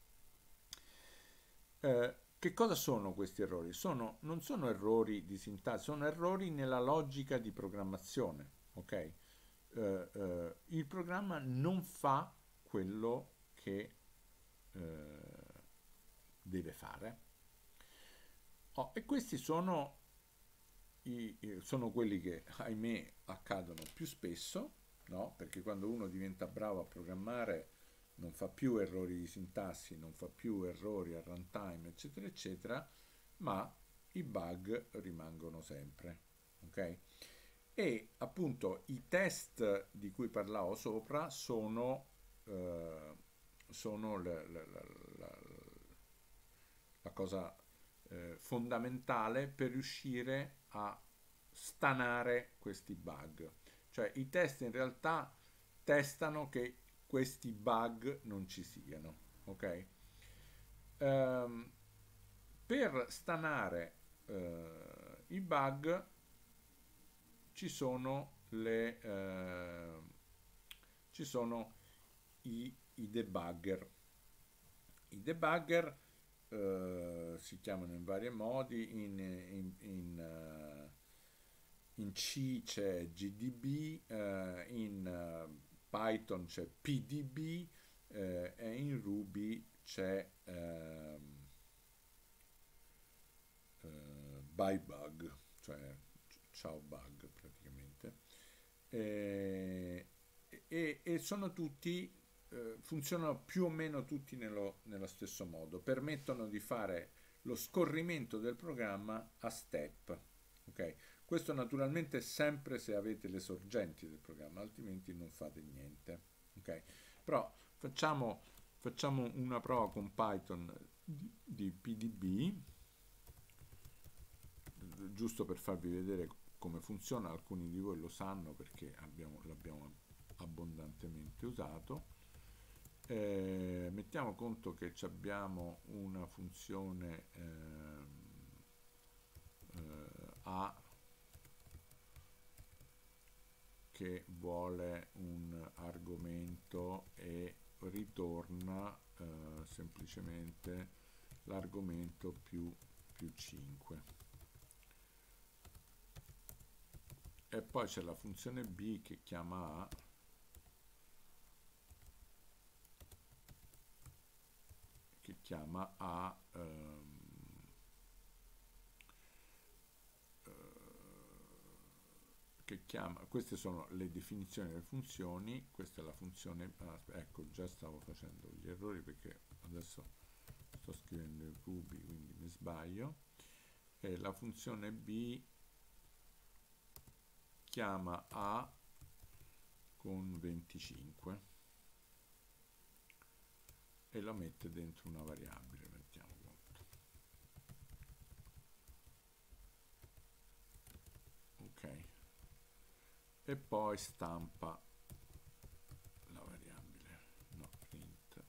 [SPEAKER 2] Eh, che cosa sono questi errori? Sono, non sono errori di sintassi, sono errori nella logica di programmazione. Ok? Eh, eh, il programma non fa quello che eh, deve fare. Oh, e questi sono, i, sono quelli che, ahimè, accadono più spesso, no? Perché quando uno diventa bravo a programmare non fa più errori di sintassi, non fa più errori a runtime, eccetera, eccetera, ma i bug rimangono sempre. Ok? E appunto i test di cui parlavo sopra sono, eh, sono la, la, la, la, la cosa eh, fondamentale per riuscire a stanare questi bug. Cioè i test in realtà testano che questi bug non ci siano. Ok? Um, per stanare uh, i bug ci sono le uh, ci sono i, i debugger. I debugger uh, si chiamano in vari modi. In, in, in, uh, in C c'è G D B, uh, in uh, Python c'è P D B eh, e in Ruby c'è ehm, eh, bybug, cioè ciao bug praticamente. E, e, e sono tutti, eh, funzionano più o meno tutti nello, nello stesso modo, permettono di fare lo scorrimento del programma a step. Okay? Questo naturalmente sempre se avete le sorgenti del programma, altrimenti non fate niente. Okay? Però facciamo, facciamo una prova con Python di, di P D B, giusto per farvi vedere come funziona. Alcuni di voi lo sanno perché l'abbiamo abbondantemente usato. Eh, mettiamo conto che abbiamo una funzione eh, eh, A che vuole un argomento e ritorna eh, semplicemente l'argomento più, più cinque. E poi c'è la funzione B che chiama A, che chiama A ehm, che chiama, queste sono le definizioni delle funzioni. Questa è la funzione, ah, ecco, già stavo facendo gli errori perché adesso sto scrivendo in Ruby, quindi mi sbaglio. E la funzione B chiama A con venticinque e la mette dentro una variabile, mettiamo conto. Ok. E poi stampa la variabile, no, print,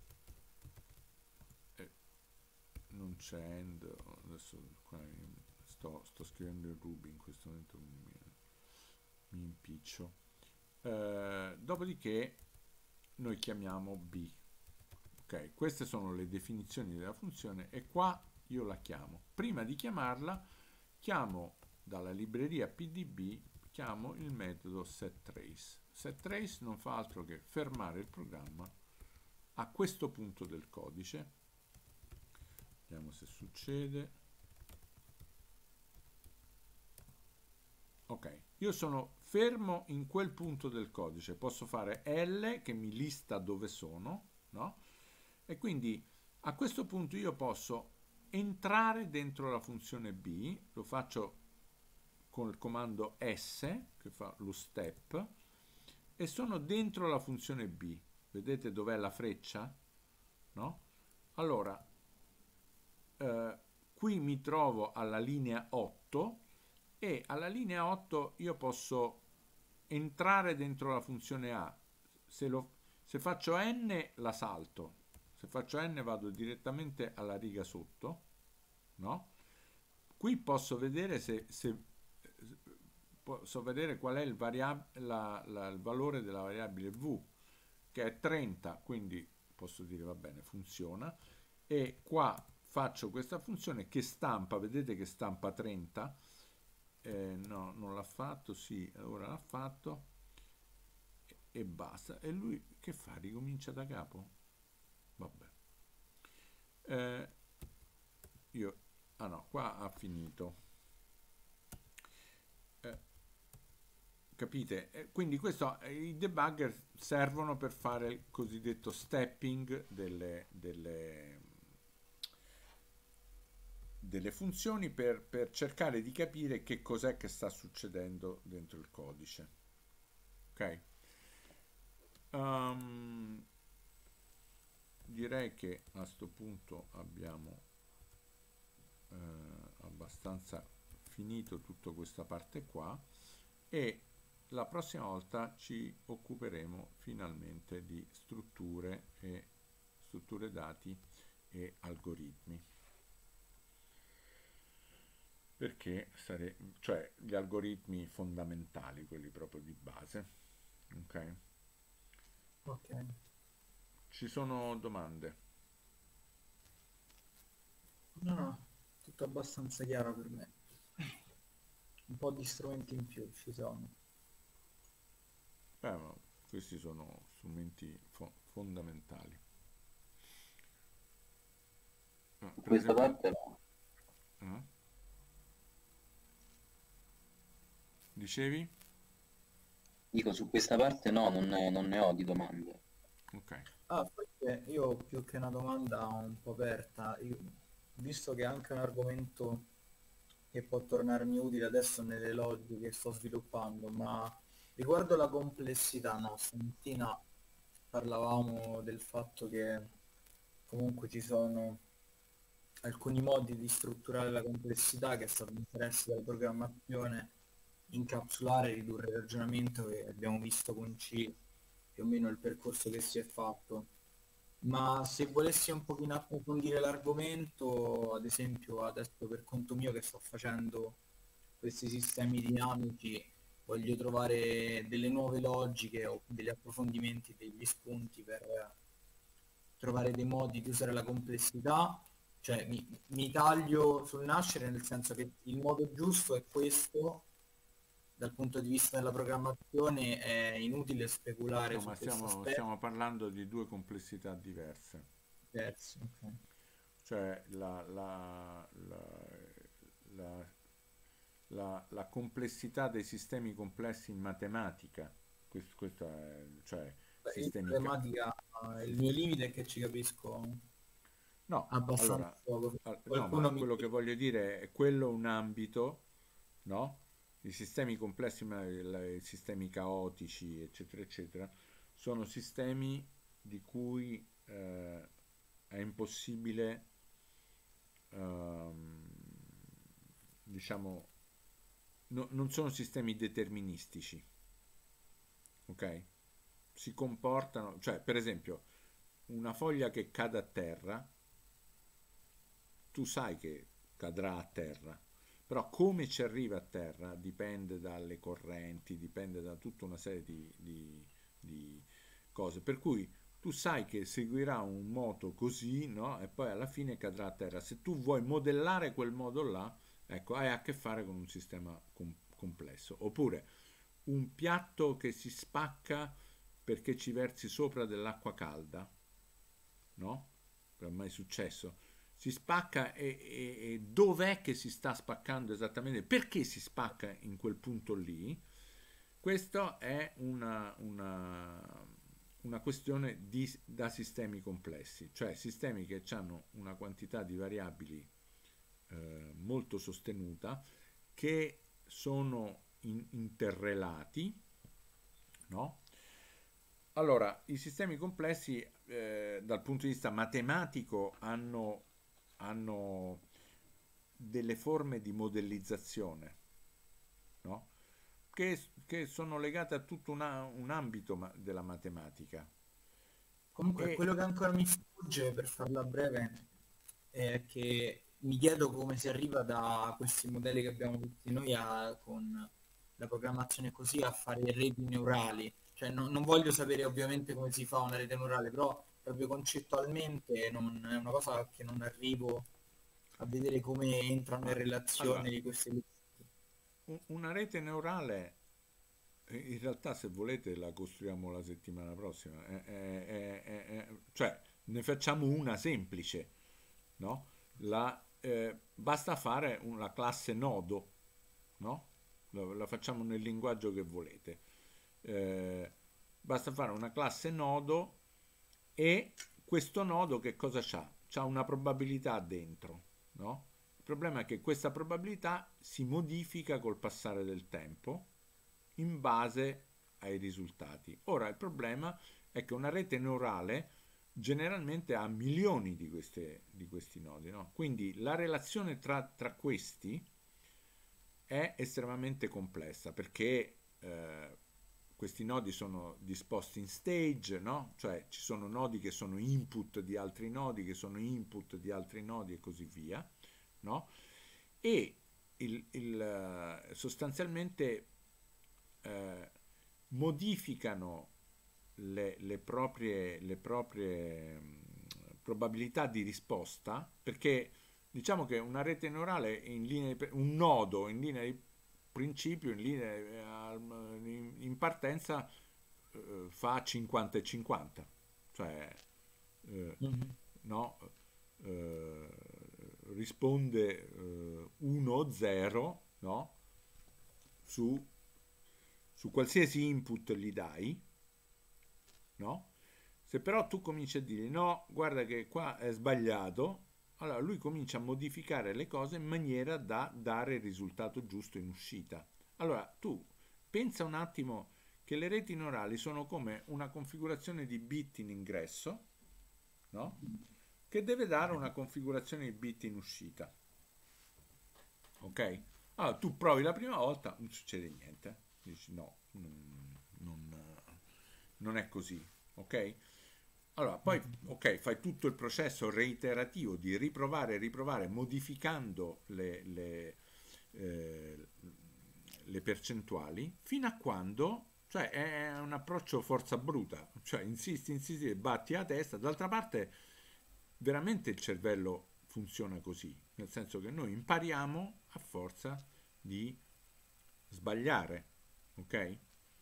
[SPEAKER 2] e non c'è end, adesso qua sto, sto scrivendo in Ruby in questo momento, quindi mi, mi impiccio. Eh, dopodiché noi chiamiamo B. Ok, queste sono le definizioni della funzione e qua io la chiamo. Prima di chiamarla chiamo dalla libreria P D B, chiamo il metodo setTrace. setTrace non fa altro che fermare il programma a questo punto del codice. Vediamo se succede. Ok, io sono fermo in quel punto del codice, posso fare L che mi lista dove sono, no? E quindi a questo punto io posso entrare dentro la funzione B, lo faccio con il comando S, che fa lo step, e sono dentro la funzione B. Vedete dov'è la freccia? No? Allora, eh, qui mi trovo alla linea otto e alla linea otto io posso entrare dentro la funzione A. Se, lo, se faccio N la salto, se faccio N vado direttamente alla riga sotto, no? Qui posso vedere se, se posso vedere qual è il, la, la, il valore della variabile V, che è trenta, quindi posso dire va bene, funziona, e qua faccio questa funzione che stampa, vedete che stampa trenta, eh, no, non l'ha fatto, sì, ora l'ha fatto, e, e basta, e lui che fa? Ricomincia da capo? Vabbè. Eh, io, ah no, qua ha finito. Eh, capite? Eh, quindi questo, eh, i debugger servono per fare il cosiddetto stepping delle, delle, delle funzioni per, per cercare di capire che cos'è che sta succedendo dentro il codice. Ok? Um, direi che a questo punto abbiamo eh, abbastanza finito tutta questa parte qua e la prossima volta ci occuperemo finalmente di strutture e strutture dati e algoritmi, perché sare- cioè gli algoritmi fondamentali, quelli proprio di base. Ok?
[SPEAKER 1] Ok.
[SPEAKER 2] Ci sono domande?
[SPEAKER 1] No, no, tutto abbastanza chiaro per me. Un po' di strumenti in più ci sono.
[SPEAKER 2] Beh, ma questi sono strumenti fo- fondamentali. Ah,
[SPEAKER 3] Su
[SPEAKER 2] per
[SPEAKER 3] questa
[SPEAKER 2] esempio,
[SPEAKER 3] parte no.
[SPEAKER 2] ah, dicevi?
[SPEAKER 3] Dico, su questa parte no, non ne, non ne ho di domande.
[SPEAKER 2] Ok.
[SPEAKER 1] Ah, perché io più che una domanda un po' aperta, io- visto che è anche un argomento che può tornarmi utile adesso nelle logiche che sto sviluppando, ma riguardo la complessità, no, stamattina parlavamo del fatto che comunque ci sono alcuni modi di strutturare la complessità che è stato interesse della programmazione, incapsulare, ridurre il ragionamento e abbiamo visto con C più o meno il percorso che si è fatto. Ma se volessi un pochino approfondire l'argomento, ad esempio adesso per conto mio che sto facendo questi sistemi dinamici, voglio trovare delle nuove logiche o degli approfondimenti, degli spunti per trovare dei modi di usare la complessità, cioè mi, mi taglio sul nascere nel senso che il modo giusto è questo, dal punto di vista della programmazione è inutile speculare
[SPEAKER 2] No, ma
[SPEAKER 1] su questo
[SPEAKER 2] stiamo,
[SPEAKER 1] aspetto.
[SPEAKER 2] stiamo parlando di due complessità diverse.
[SPEAKER 1] Diversi, ok.
[SPEAKER 2] Cioè la, la, la, la, la, la complessità dei sistemi complessi in matematica. Questo, questo è, cioè
[SPEAKER 1] Beh, in
[SPEAKER 2] sistemi... ca-
[SPEAKER 1] matematica eh, il
[SPEAKER 2] sis-
[SPEAKER 1] mio limite è che ci capisco
[SPEAKER 2] No,
[SPEAKER 1] abbastanza
[SPEAKER 2] allora,
[SPEAKER 1] poco.
[SPEAKER 2] al- no, ma
[SPEAKER 1] Qualcuno mi
[SPEAKER 2] quello che
[SPEAKER 1] dice,
[SPEAKER 2] voglio dire è quello un ambito, no? I sistemi complessi, ma il- i sistemi caotici, eccetera, eccetera, sono sistemi di cui eh, è impossibile, ehm, diciamo, no- non sono sistemi deterministici, ok? Si comportano, cioè, per esempio, una foglia che cade a terra, tu sai che cadrà a terra, però come ci arriva a terra dipende dalle correnti, dipende da tutta una serie di, di- di cose, per cui tu sai che seguirà un moto così, no? E poi alla fine cadrà a terra. Se tu vuoi modellare quel modo là, ecco, hai a che fare con un sistema com- complesso. Oppure un piatto che si spacca perché ci versi sopra dell'acqua calda, no? È mai successo? Si spacca e, e- e dov'è che si sta spaccando esattamente? Perché si spacca in quel punto lì? Questa è una, una, una questione di, da sistemi complessi, cioè sistemi che hanno una quantità di variabili eh, molto sostenuta, che sono in, interrelati, no? Allora, i sistemi complessi eh, dal punto di vista matematico hanno, hanno delle forme di modellizzazione, no? Che, che sono legate a tutto una- un ambito ma- della matematica.
[SPEAKER 1] Comunque,
[SPEAKER 2] E
[SPEAKER 1] quello che ancora mi sfugge, per farla breve, è che mi chiedo come si arriva da questi modelli che abbiamo tutti noi a, con la programmazione così a fare reti neurali. Cioè, non, non voglio sapere ovviamente come si fa una rete neurale, però proprio concettualmente non, è una cosa che non arrivo a vedere come entrano in
[SPEAKER 2] ma allora,
[SPEAKER 1] relazione di queste questioni.
[SPEAKER 2] u- una rete neurale, eh, in realtà, se volete, la costruiamo la settimana prossima. Eh, eh, eh, eh, eh, cioè, ne facciamo una semplice, no? La, eh, basta fare una classe nodo, no? La, la facciamo nel linguaggio che volete. Eh, basta fare una classe nodo e questo nodo che cosa c'ha? C'ha una probabilità dentro, no? Il problema è che questa probabilità si modifica col passare del tempo in base ai risultati. Ora, il problema è che una rete neurale generalmente ha milioni di, queste, di questi nodi, no? Quindi la relazione tra, tra questi è estremamente complessa perché eh, questi nodi sono disposti in stage, no? Cioè ci sono nodi che sono input di altri nodi, che sono input di altri nodi e così via, no? E il, il, eh, sostanzialmente eh, modificano le, le proprie, le proprie mh, probabilità di risposta, perché diciamo che una rete neurale in linea di, un nodo in linea di principio, in, linea, in, in partenza eh, fa cinquanta e cinquanta, cioè eh,
[SPEAKER 1] Mhm.
[SPEAKER 2] no, eh, risponde eh, uno o zero, no, su, su qualsiasi input gli dai, no? Se però tu cominci a dire no, guarda che qua è sbagliato, allora lui comincia a modificare le cose in maniera da dare il risultato giusto in uscita. Allora tu pensa un attimo che le reti neurali sono come una configurazione di bit in ingresso, no? Che deve dare una configurazione di bit in uscita. Ok? Allora tu provi la prima volta, non succede niente. Dici no, non, non, non è così. Ok? Allora, poi, ok, fai tutto il processo reiterativo di riprovare, riprovare, modificando le, le, eh, le percentuali, fino a quando, cioè è un approccio forza bruta, cioè insisti, insisti, batti la testa. D'altra parte, veramente il cervello funziona così, nel senso che noi impariamo a forza di sbagliare, ok?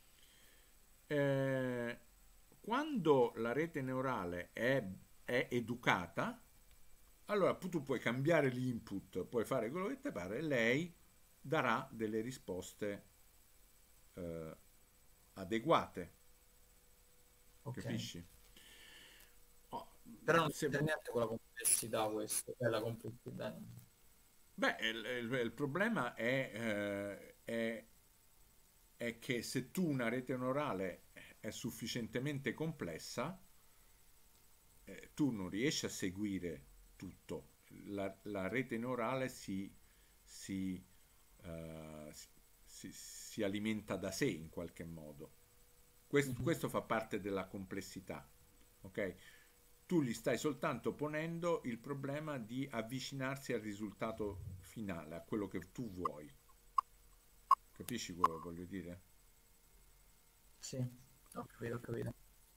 [SPEAKER 2] Eh, quando la rete neurale è, è educata, allora tu puoi cambiare l'input, puoi fare quello che ti pare, lei darà delle risposte eh, adeguate,
[SPEAKER 1] Ok.
[SPEAKER 2] capisci? Oh,
[SPEAKER 1] Però non
[SPEAKER 2] se,
[SPEAKER 1] c'è niente con la complessità questo, è la complessità.
[SPEAKER 2] beh, il, il- il problema è, eh, è è che se tu una rete neurale è sufficientemente complessa, eh, tu non riesci a seguire tutto. La, la rete neurale si, si, eh, si, si alimenta da sé in qualche modo. Questo,
[SPEAKER 1] Mhm.
[SPEAKER 2] questo fa parte della complessità. Ok? Tu gli stai soltanto ponendo il problema di avvicinarsi al risultato finale, a quello che tu vuoi. Capisci quello che voglio dire?
[SPEAKER 1] Sì, ho capito, ho capito.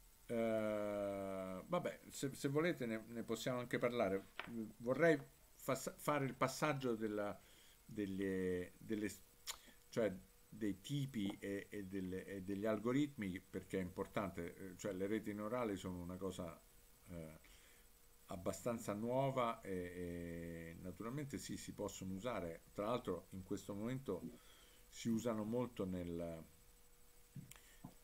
[SPEAKER 2] Eh, vabbè, se, se volete ne, ne possiamo anche parlare. Vorrei fa- fare il passaggio della, delle, delle- cioè dei tipi e, e delle- e degli algoritmi perché è importante. Eh, Cioè, le reti neurali sono una cosa eh, abbastanza nuova e, e naturalmente sì, si possono usare. Tra l'altro, in questo momento si usano molto nel,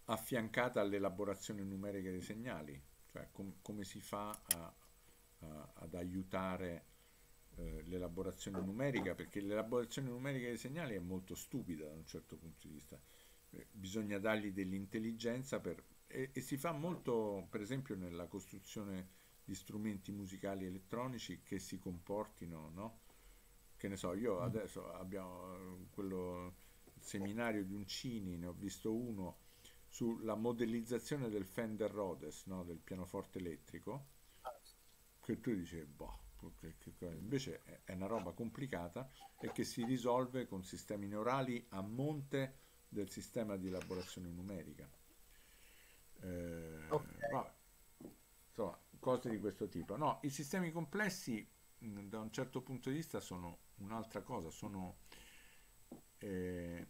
[SPEAKER 2] affiancata all'elaborazione numerica dei segnali, cioè com- come si fa a- a- ad aiutare eh, l'elaborazione numerica, perché l'elaborazione numerica dei segnali è molto stupida da un certo punto di vista. Eh, bisogna dargli dell'intelligenza per, e, e si fa molto, per esempio, nella costruzione di strumenti musicali elettronici che si comportino, no? Che ne so, io
[SPEAKER 1] Mm.
[SPEAKER 2] adesso abbiamo eh, quello il seminario di Uncini, ne ho visto uno sulla modellizzazione del Fender Rhodes, no? Del pianoforte elettrico, che tu dici, boh, che- che- che- invece è è una roba complicata e che si risolve con sistemi neurali a monte del sistema di elaborazione numerica.
[SPEAKER 1] Ok.
[SPEAKER 2] Eh, vabbè, insomma, cose di questo tipo. No, i sistemi complessi, mh, da un certo punto di vista, sono un'altra cosa, sono, eh,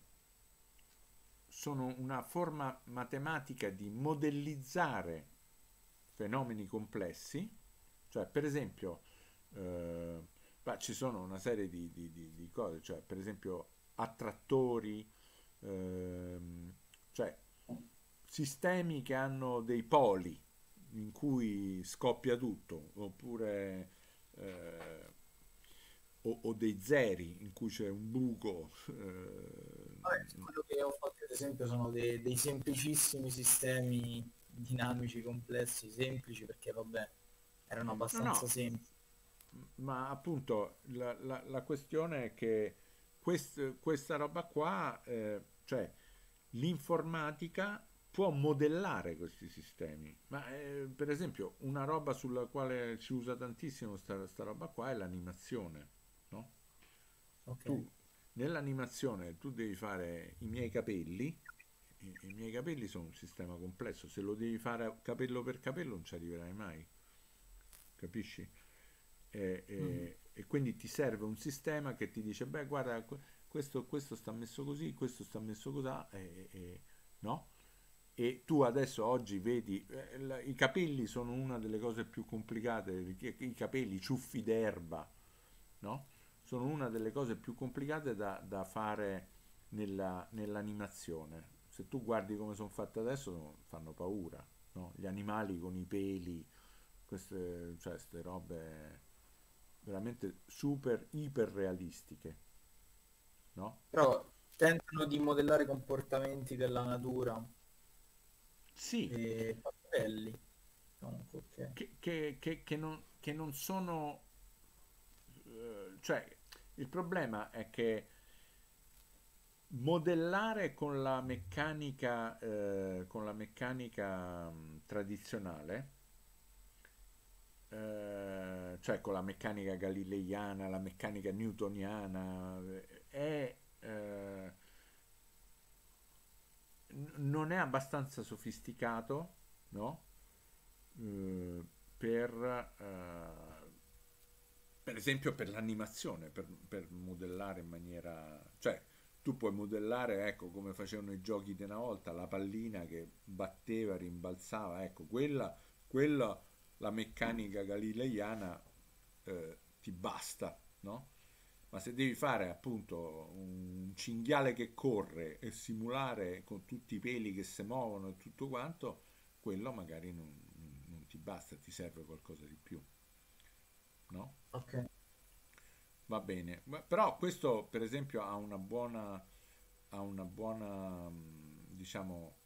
[SPEAKER 2] sono una forma matematica di modellizzare fenomeni complessi, cioè per esempio, eh, beh, ci sono una serie di, di- di- di cose, cioè per esempio attrattori, ehm, cioè sistemi che hanno dei poli in cui scoppia tutto, oppure eh, o, o dei zeri in cui c'è un buco.
[SPEAKER 1] Vabbè,
[SPEAKER 2] eh,
[SPEAKER 1] quello che ho fatto ad esempio sono dei, dei semplicissimi sistemi dinamici complessi, semplici perché vabbè, erano
[SPEAKER 2] no,
[SPEAKER 1] abbastanza
[SPEAKER 2] no,
[SPEAKER 1] semplici.
[SPEAKER 2] ma appunto la, la- la questione è che quest- questa roba qua, eh, cioè l'informatica può modellare questi sistemi, ma eh, per esempio una roba sulla quale si usa tantissimo sta, sta roba qua è l'animazione, no?
[SPEAKER 1] Ok.
[SPEAKER 2] Tu nell'animazione tu devi fare i miei capelli, i, i miei capelli sono un sistema complesso, se lo devi fare capello per capello non ci arriverai mai, capisci? E,
[SPEAKER 1] Mm.
[SPEAKER 2] e- e quindi ti serve un sistema che ti dice, beh, guarda, que- questo, questo sta messo così, questo sta messo così, e, e- no? E tu adesso oggi vedi, eh, la- i capelli sono una delle cose più complicate, i, i capelli, i ciuffi d'erba, no? Sono una delle cose più complicate da, da fare nella- nell'animazione. Se tu guardi come sono fatte adesso, fanno paura, no? Gli animali con i peli, queste, cioè, queste robe veramente super iper realistiche, no?
[SPEAKER 1] Però tentano di modellare comportamenti della natura
[SPEAKER 2] Sì,
[SPEAKER 1] e fatto belli. Comunque, ok.
[SPEAKER 2] che, che- che- che non, che non sono... eh, cioè, il problema è che modellare con la meccanica, eh, con la meccanica mh, tradizionale, eh, cioè con la meccanica galileiana, la meccanica newtoniana, eh, è, eh, n- non è abbastanza sofisticato, no? Eh, per, eh, per esempio per l'animazione, per, per modellare in maniera... cioè tu puoi modellare, ecco, come facevano i giochi di una volta, la pallina che batteva, rimbalzava, ecco, quella, quella la meccanica galileiana eh, ti basta, no? Ma se devi fare appunto un cinghiale che corre e simulare con tutti i peli che si muovono e tutto quanto, quello magari non, non- non ti basta, ti serve qualcosa di più, no?
[SPEAKER 1] Ok.
[SPEAKER 2] Va bene, ma- però questo per esempio ha una buona, ha una buona, mh, diciamo,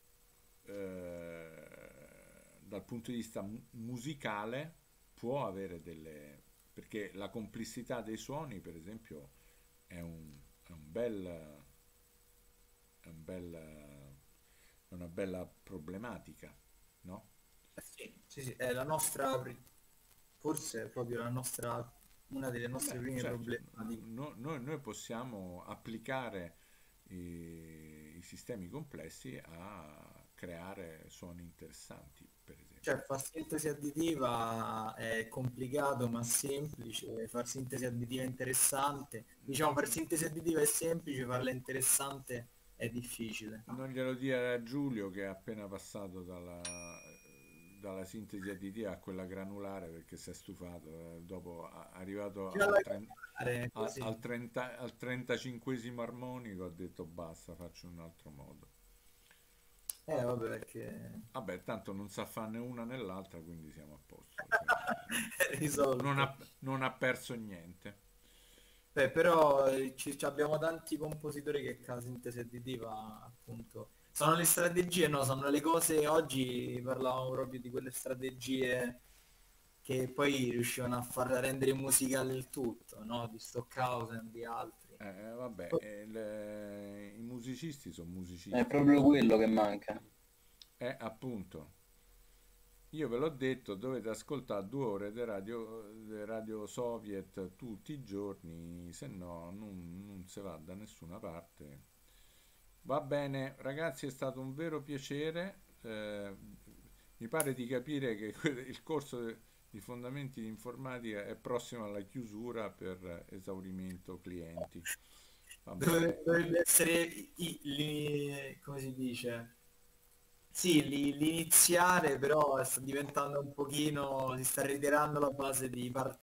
[SPEAKER 2] eh, dal punto di vista mu- musicale può avere delle... perché la complessità dei suoni, per esempio, è un, è un bel, è un bel, è una bella problematica, no?
[SPEAKER 1] Eh sì, sì, sì, è la nostra, pri- forse è proprio la nostra, una delle nostre
[SPEAKER 2] Beh,
[SPEAKER 1] prime
[SPEAKER 2] certo,
[SPEAKER 1] problematiche.
[SPEAKER 2] no- noi, noi possiamo applicare i, i sistemi complessi a creare suoni interessanti, per
[SPEAKER 1] Cioè,
[SPEAKER 2] esempio.
[SPEAKER 1] far sintesi additiva è complicato ma semplice, far sintesi additiva è interessante. Diciamo, far sintesi additiva è semplice, farla interessante è difficile.
[SPEAKER 2] Non glielo dire a Giulio che è appena passato dalla, dalla sintesi additiva a quella granulare perché si è stufato. eh, Dopo a- arrivato
[SPEAKER 1] Fino
[SPEAKER 2] al,
[SPEAKER 1] alla
[SPEAKER 2] tren-
[SPEAKER 1] capire
[SPEAKER 2] a-
[SPEAKER 1] così.
[SPEAKER 2] al, trenta al trentacinquesimo armonico, ho detto basta, faccio un altro modo.
[SPEAKER 1] Eh, vabbè, perché
[SPEAKER 2] Vabbè, tanto non sa fare né una né l'altra, quindi siamo a posto. Cioè,
[SPEAKER 1] è
[SPEAKER 2] non
[SPEAKER 1] risolto.
[SPEAKER 2] ha, non ha perso niente.
[SPEAKER 1] Beh, però eh, ci, ci abbiamo tanti compositori che con la sintesi additiva, appunto, sono le strategie, no, sono le cose, oggi parlavamo proprio di quelle strategie che poi riuscivano a far rendere musicale il tutto, no? Di Stockhausen, di altri.
[SPEAKER 2] Eh, vabbè, eh, le- i musicisti sono
[SPEAKER 3] È
[SPEAKER 2] musicisti.
[SPEAKER 3] proprio quello che manca.
[SPEAKER 2] Eh, appunto. Io ve l'ho detto, dovete ascoltare due ore di radio, di radio soviet tutti i giorni, se no non, non si va da nessuna parte. Va bene, ragazzi, è stato un vero piacere. Eh, mi pare di capire che que- il corso di fondamenti di informatica è prossimo alla chiusura per esaurimento clienti. Va bene.
[SPEAKER 1] Dove- Dovrebbe essere i- li- come si dice? Sì, li- l'iniziare però sta diventando un pochino, si sta ritirando la base di partenza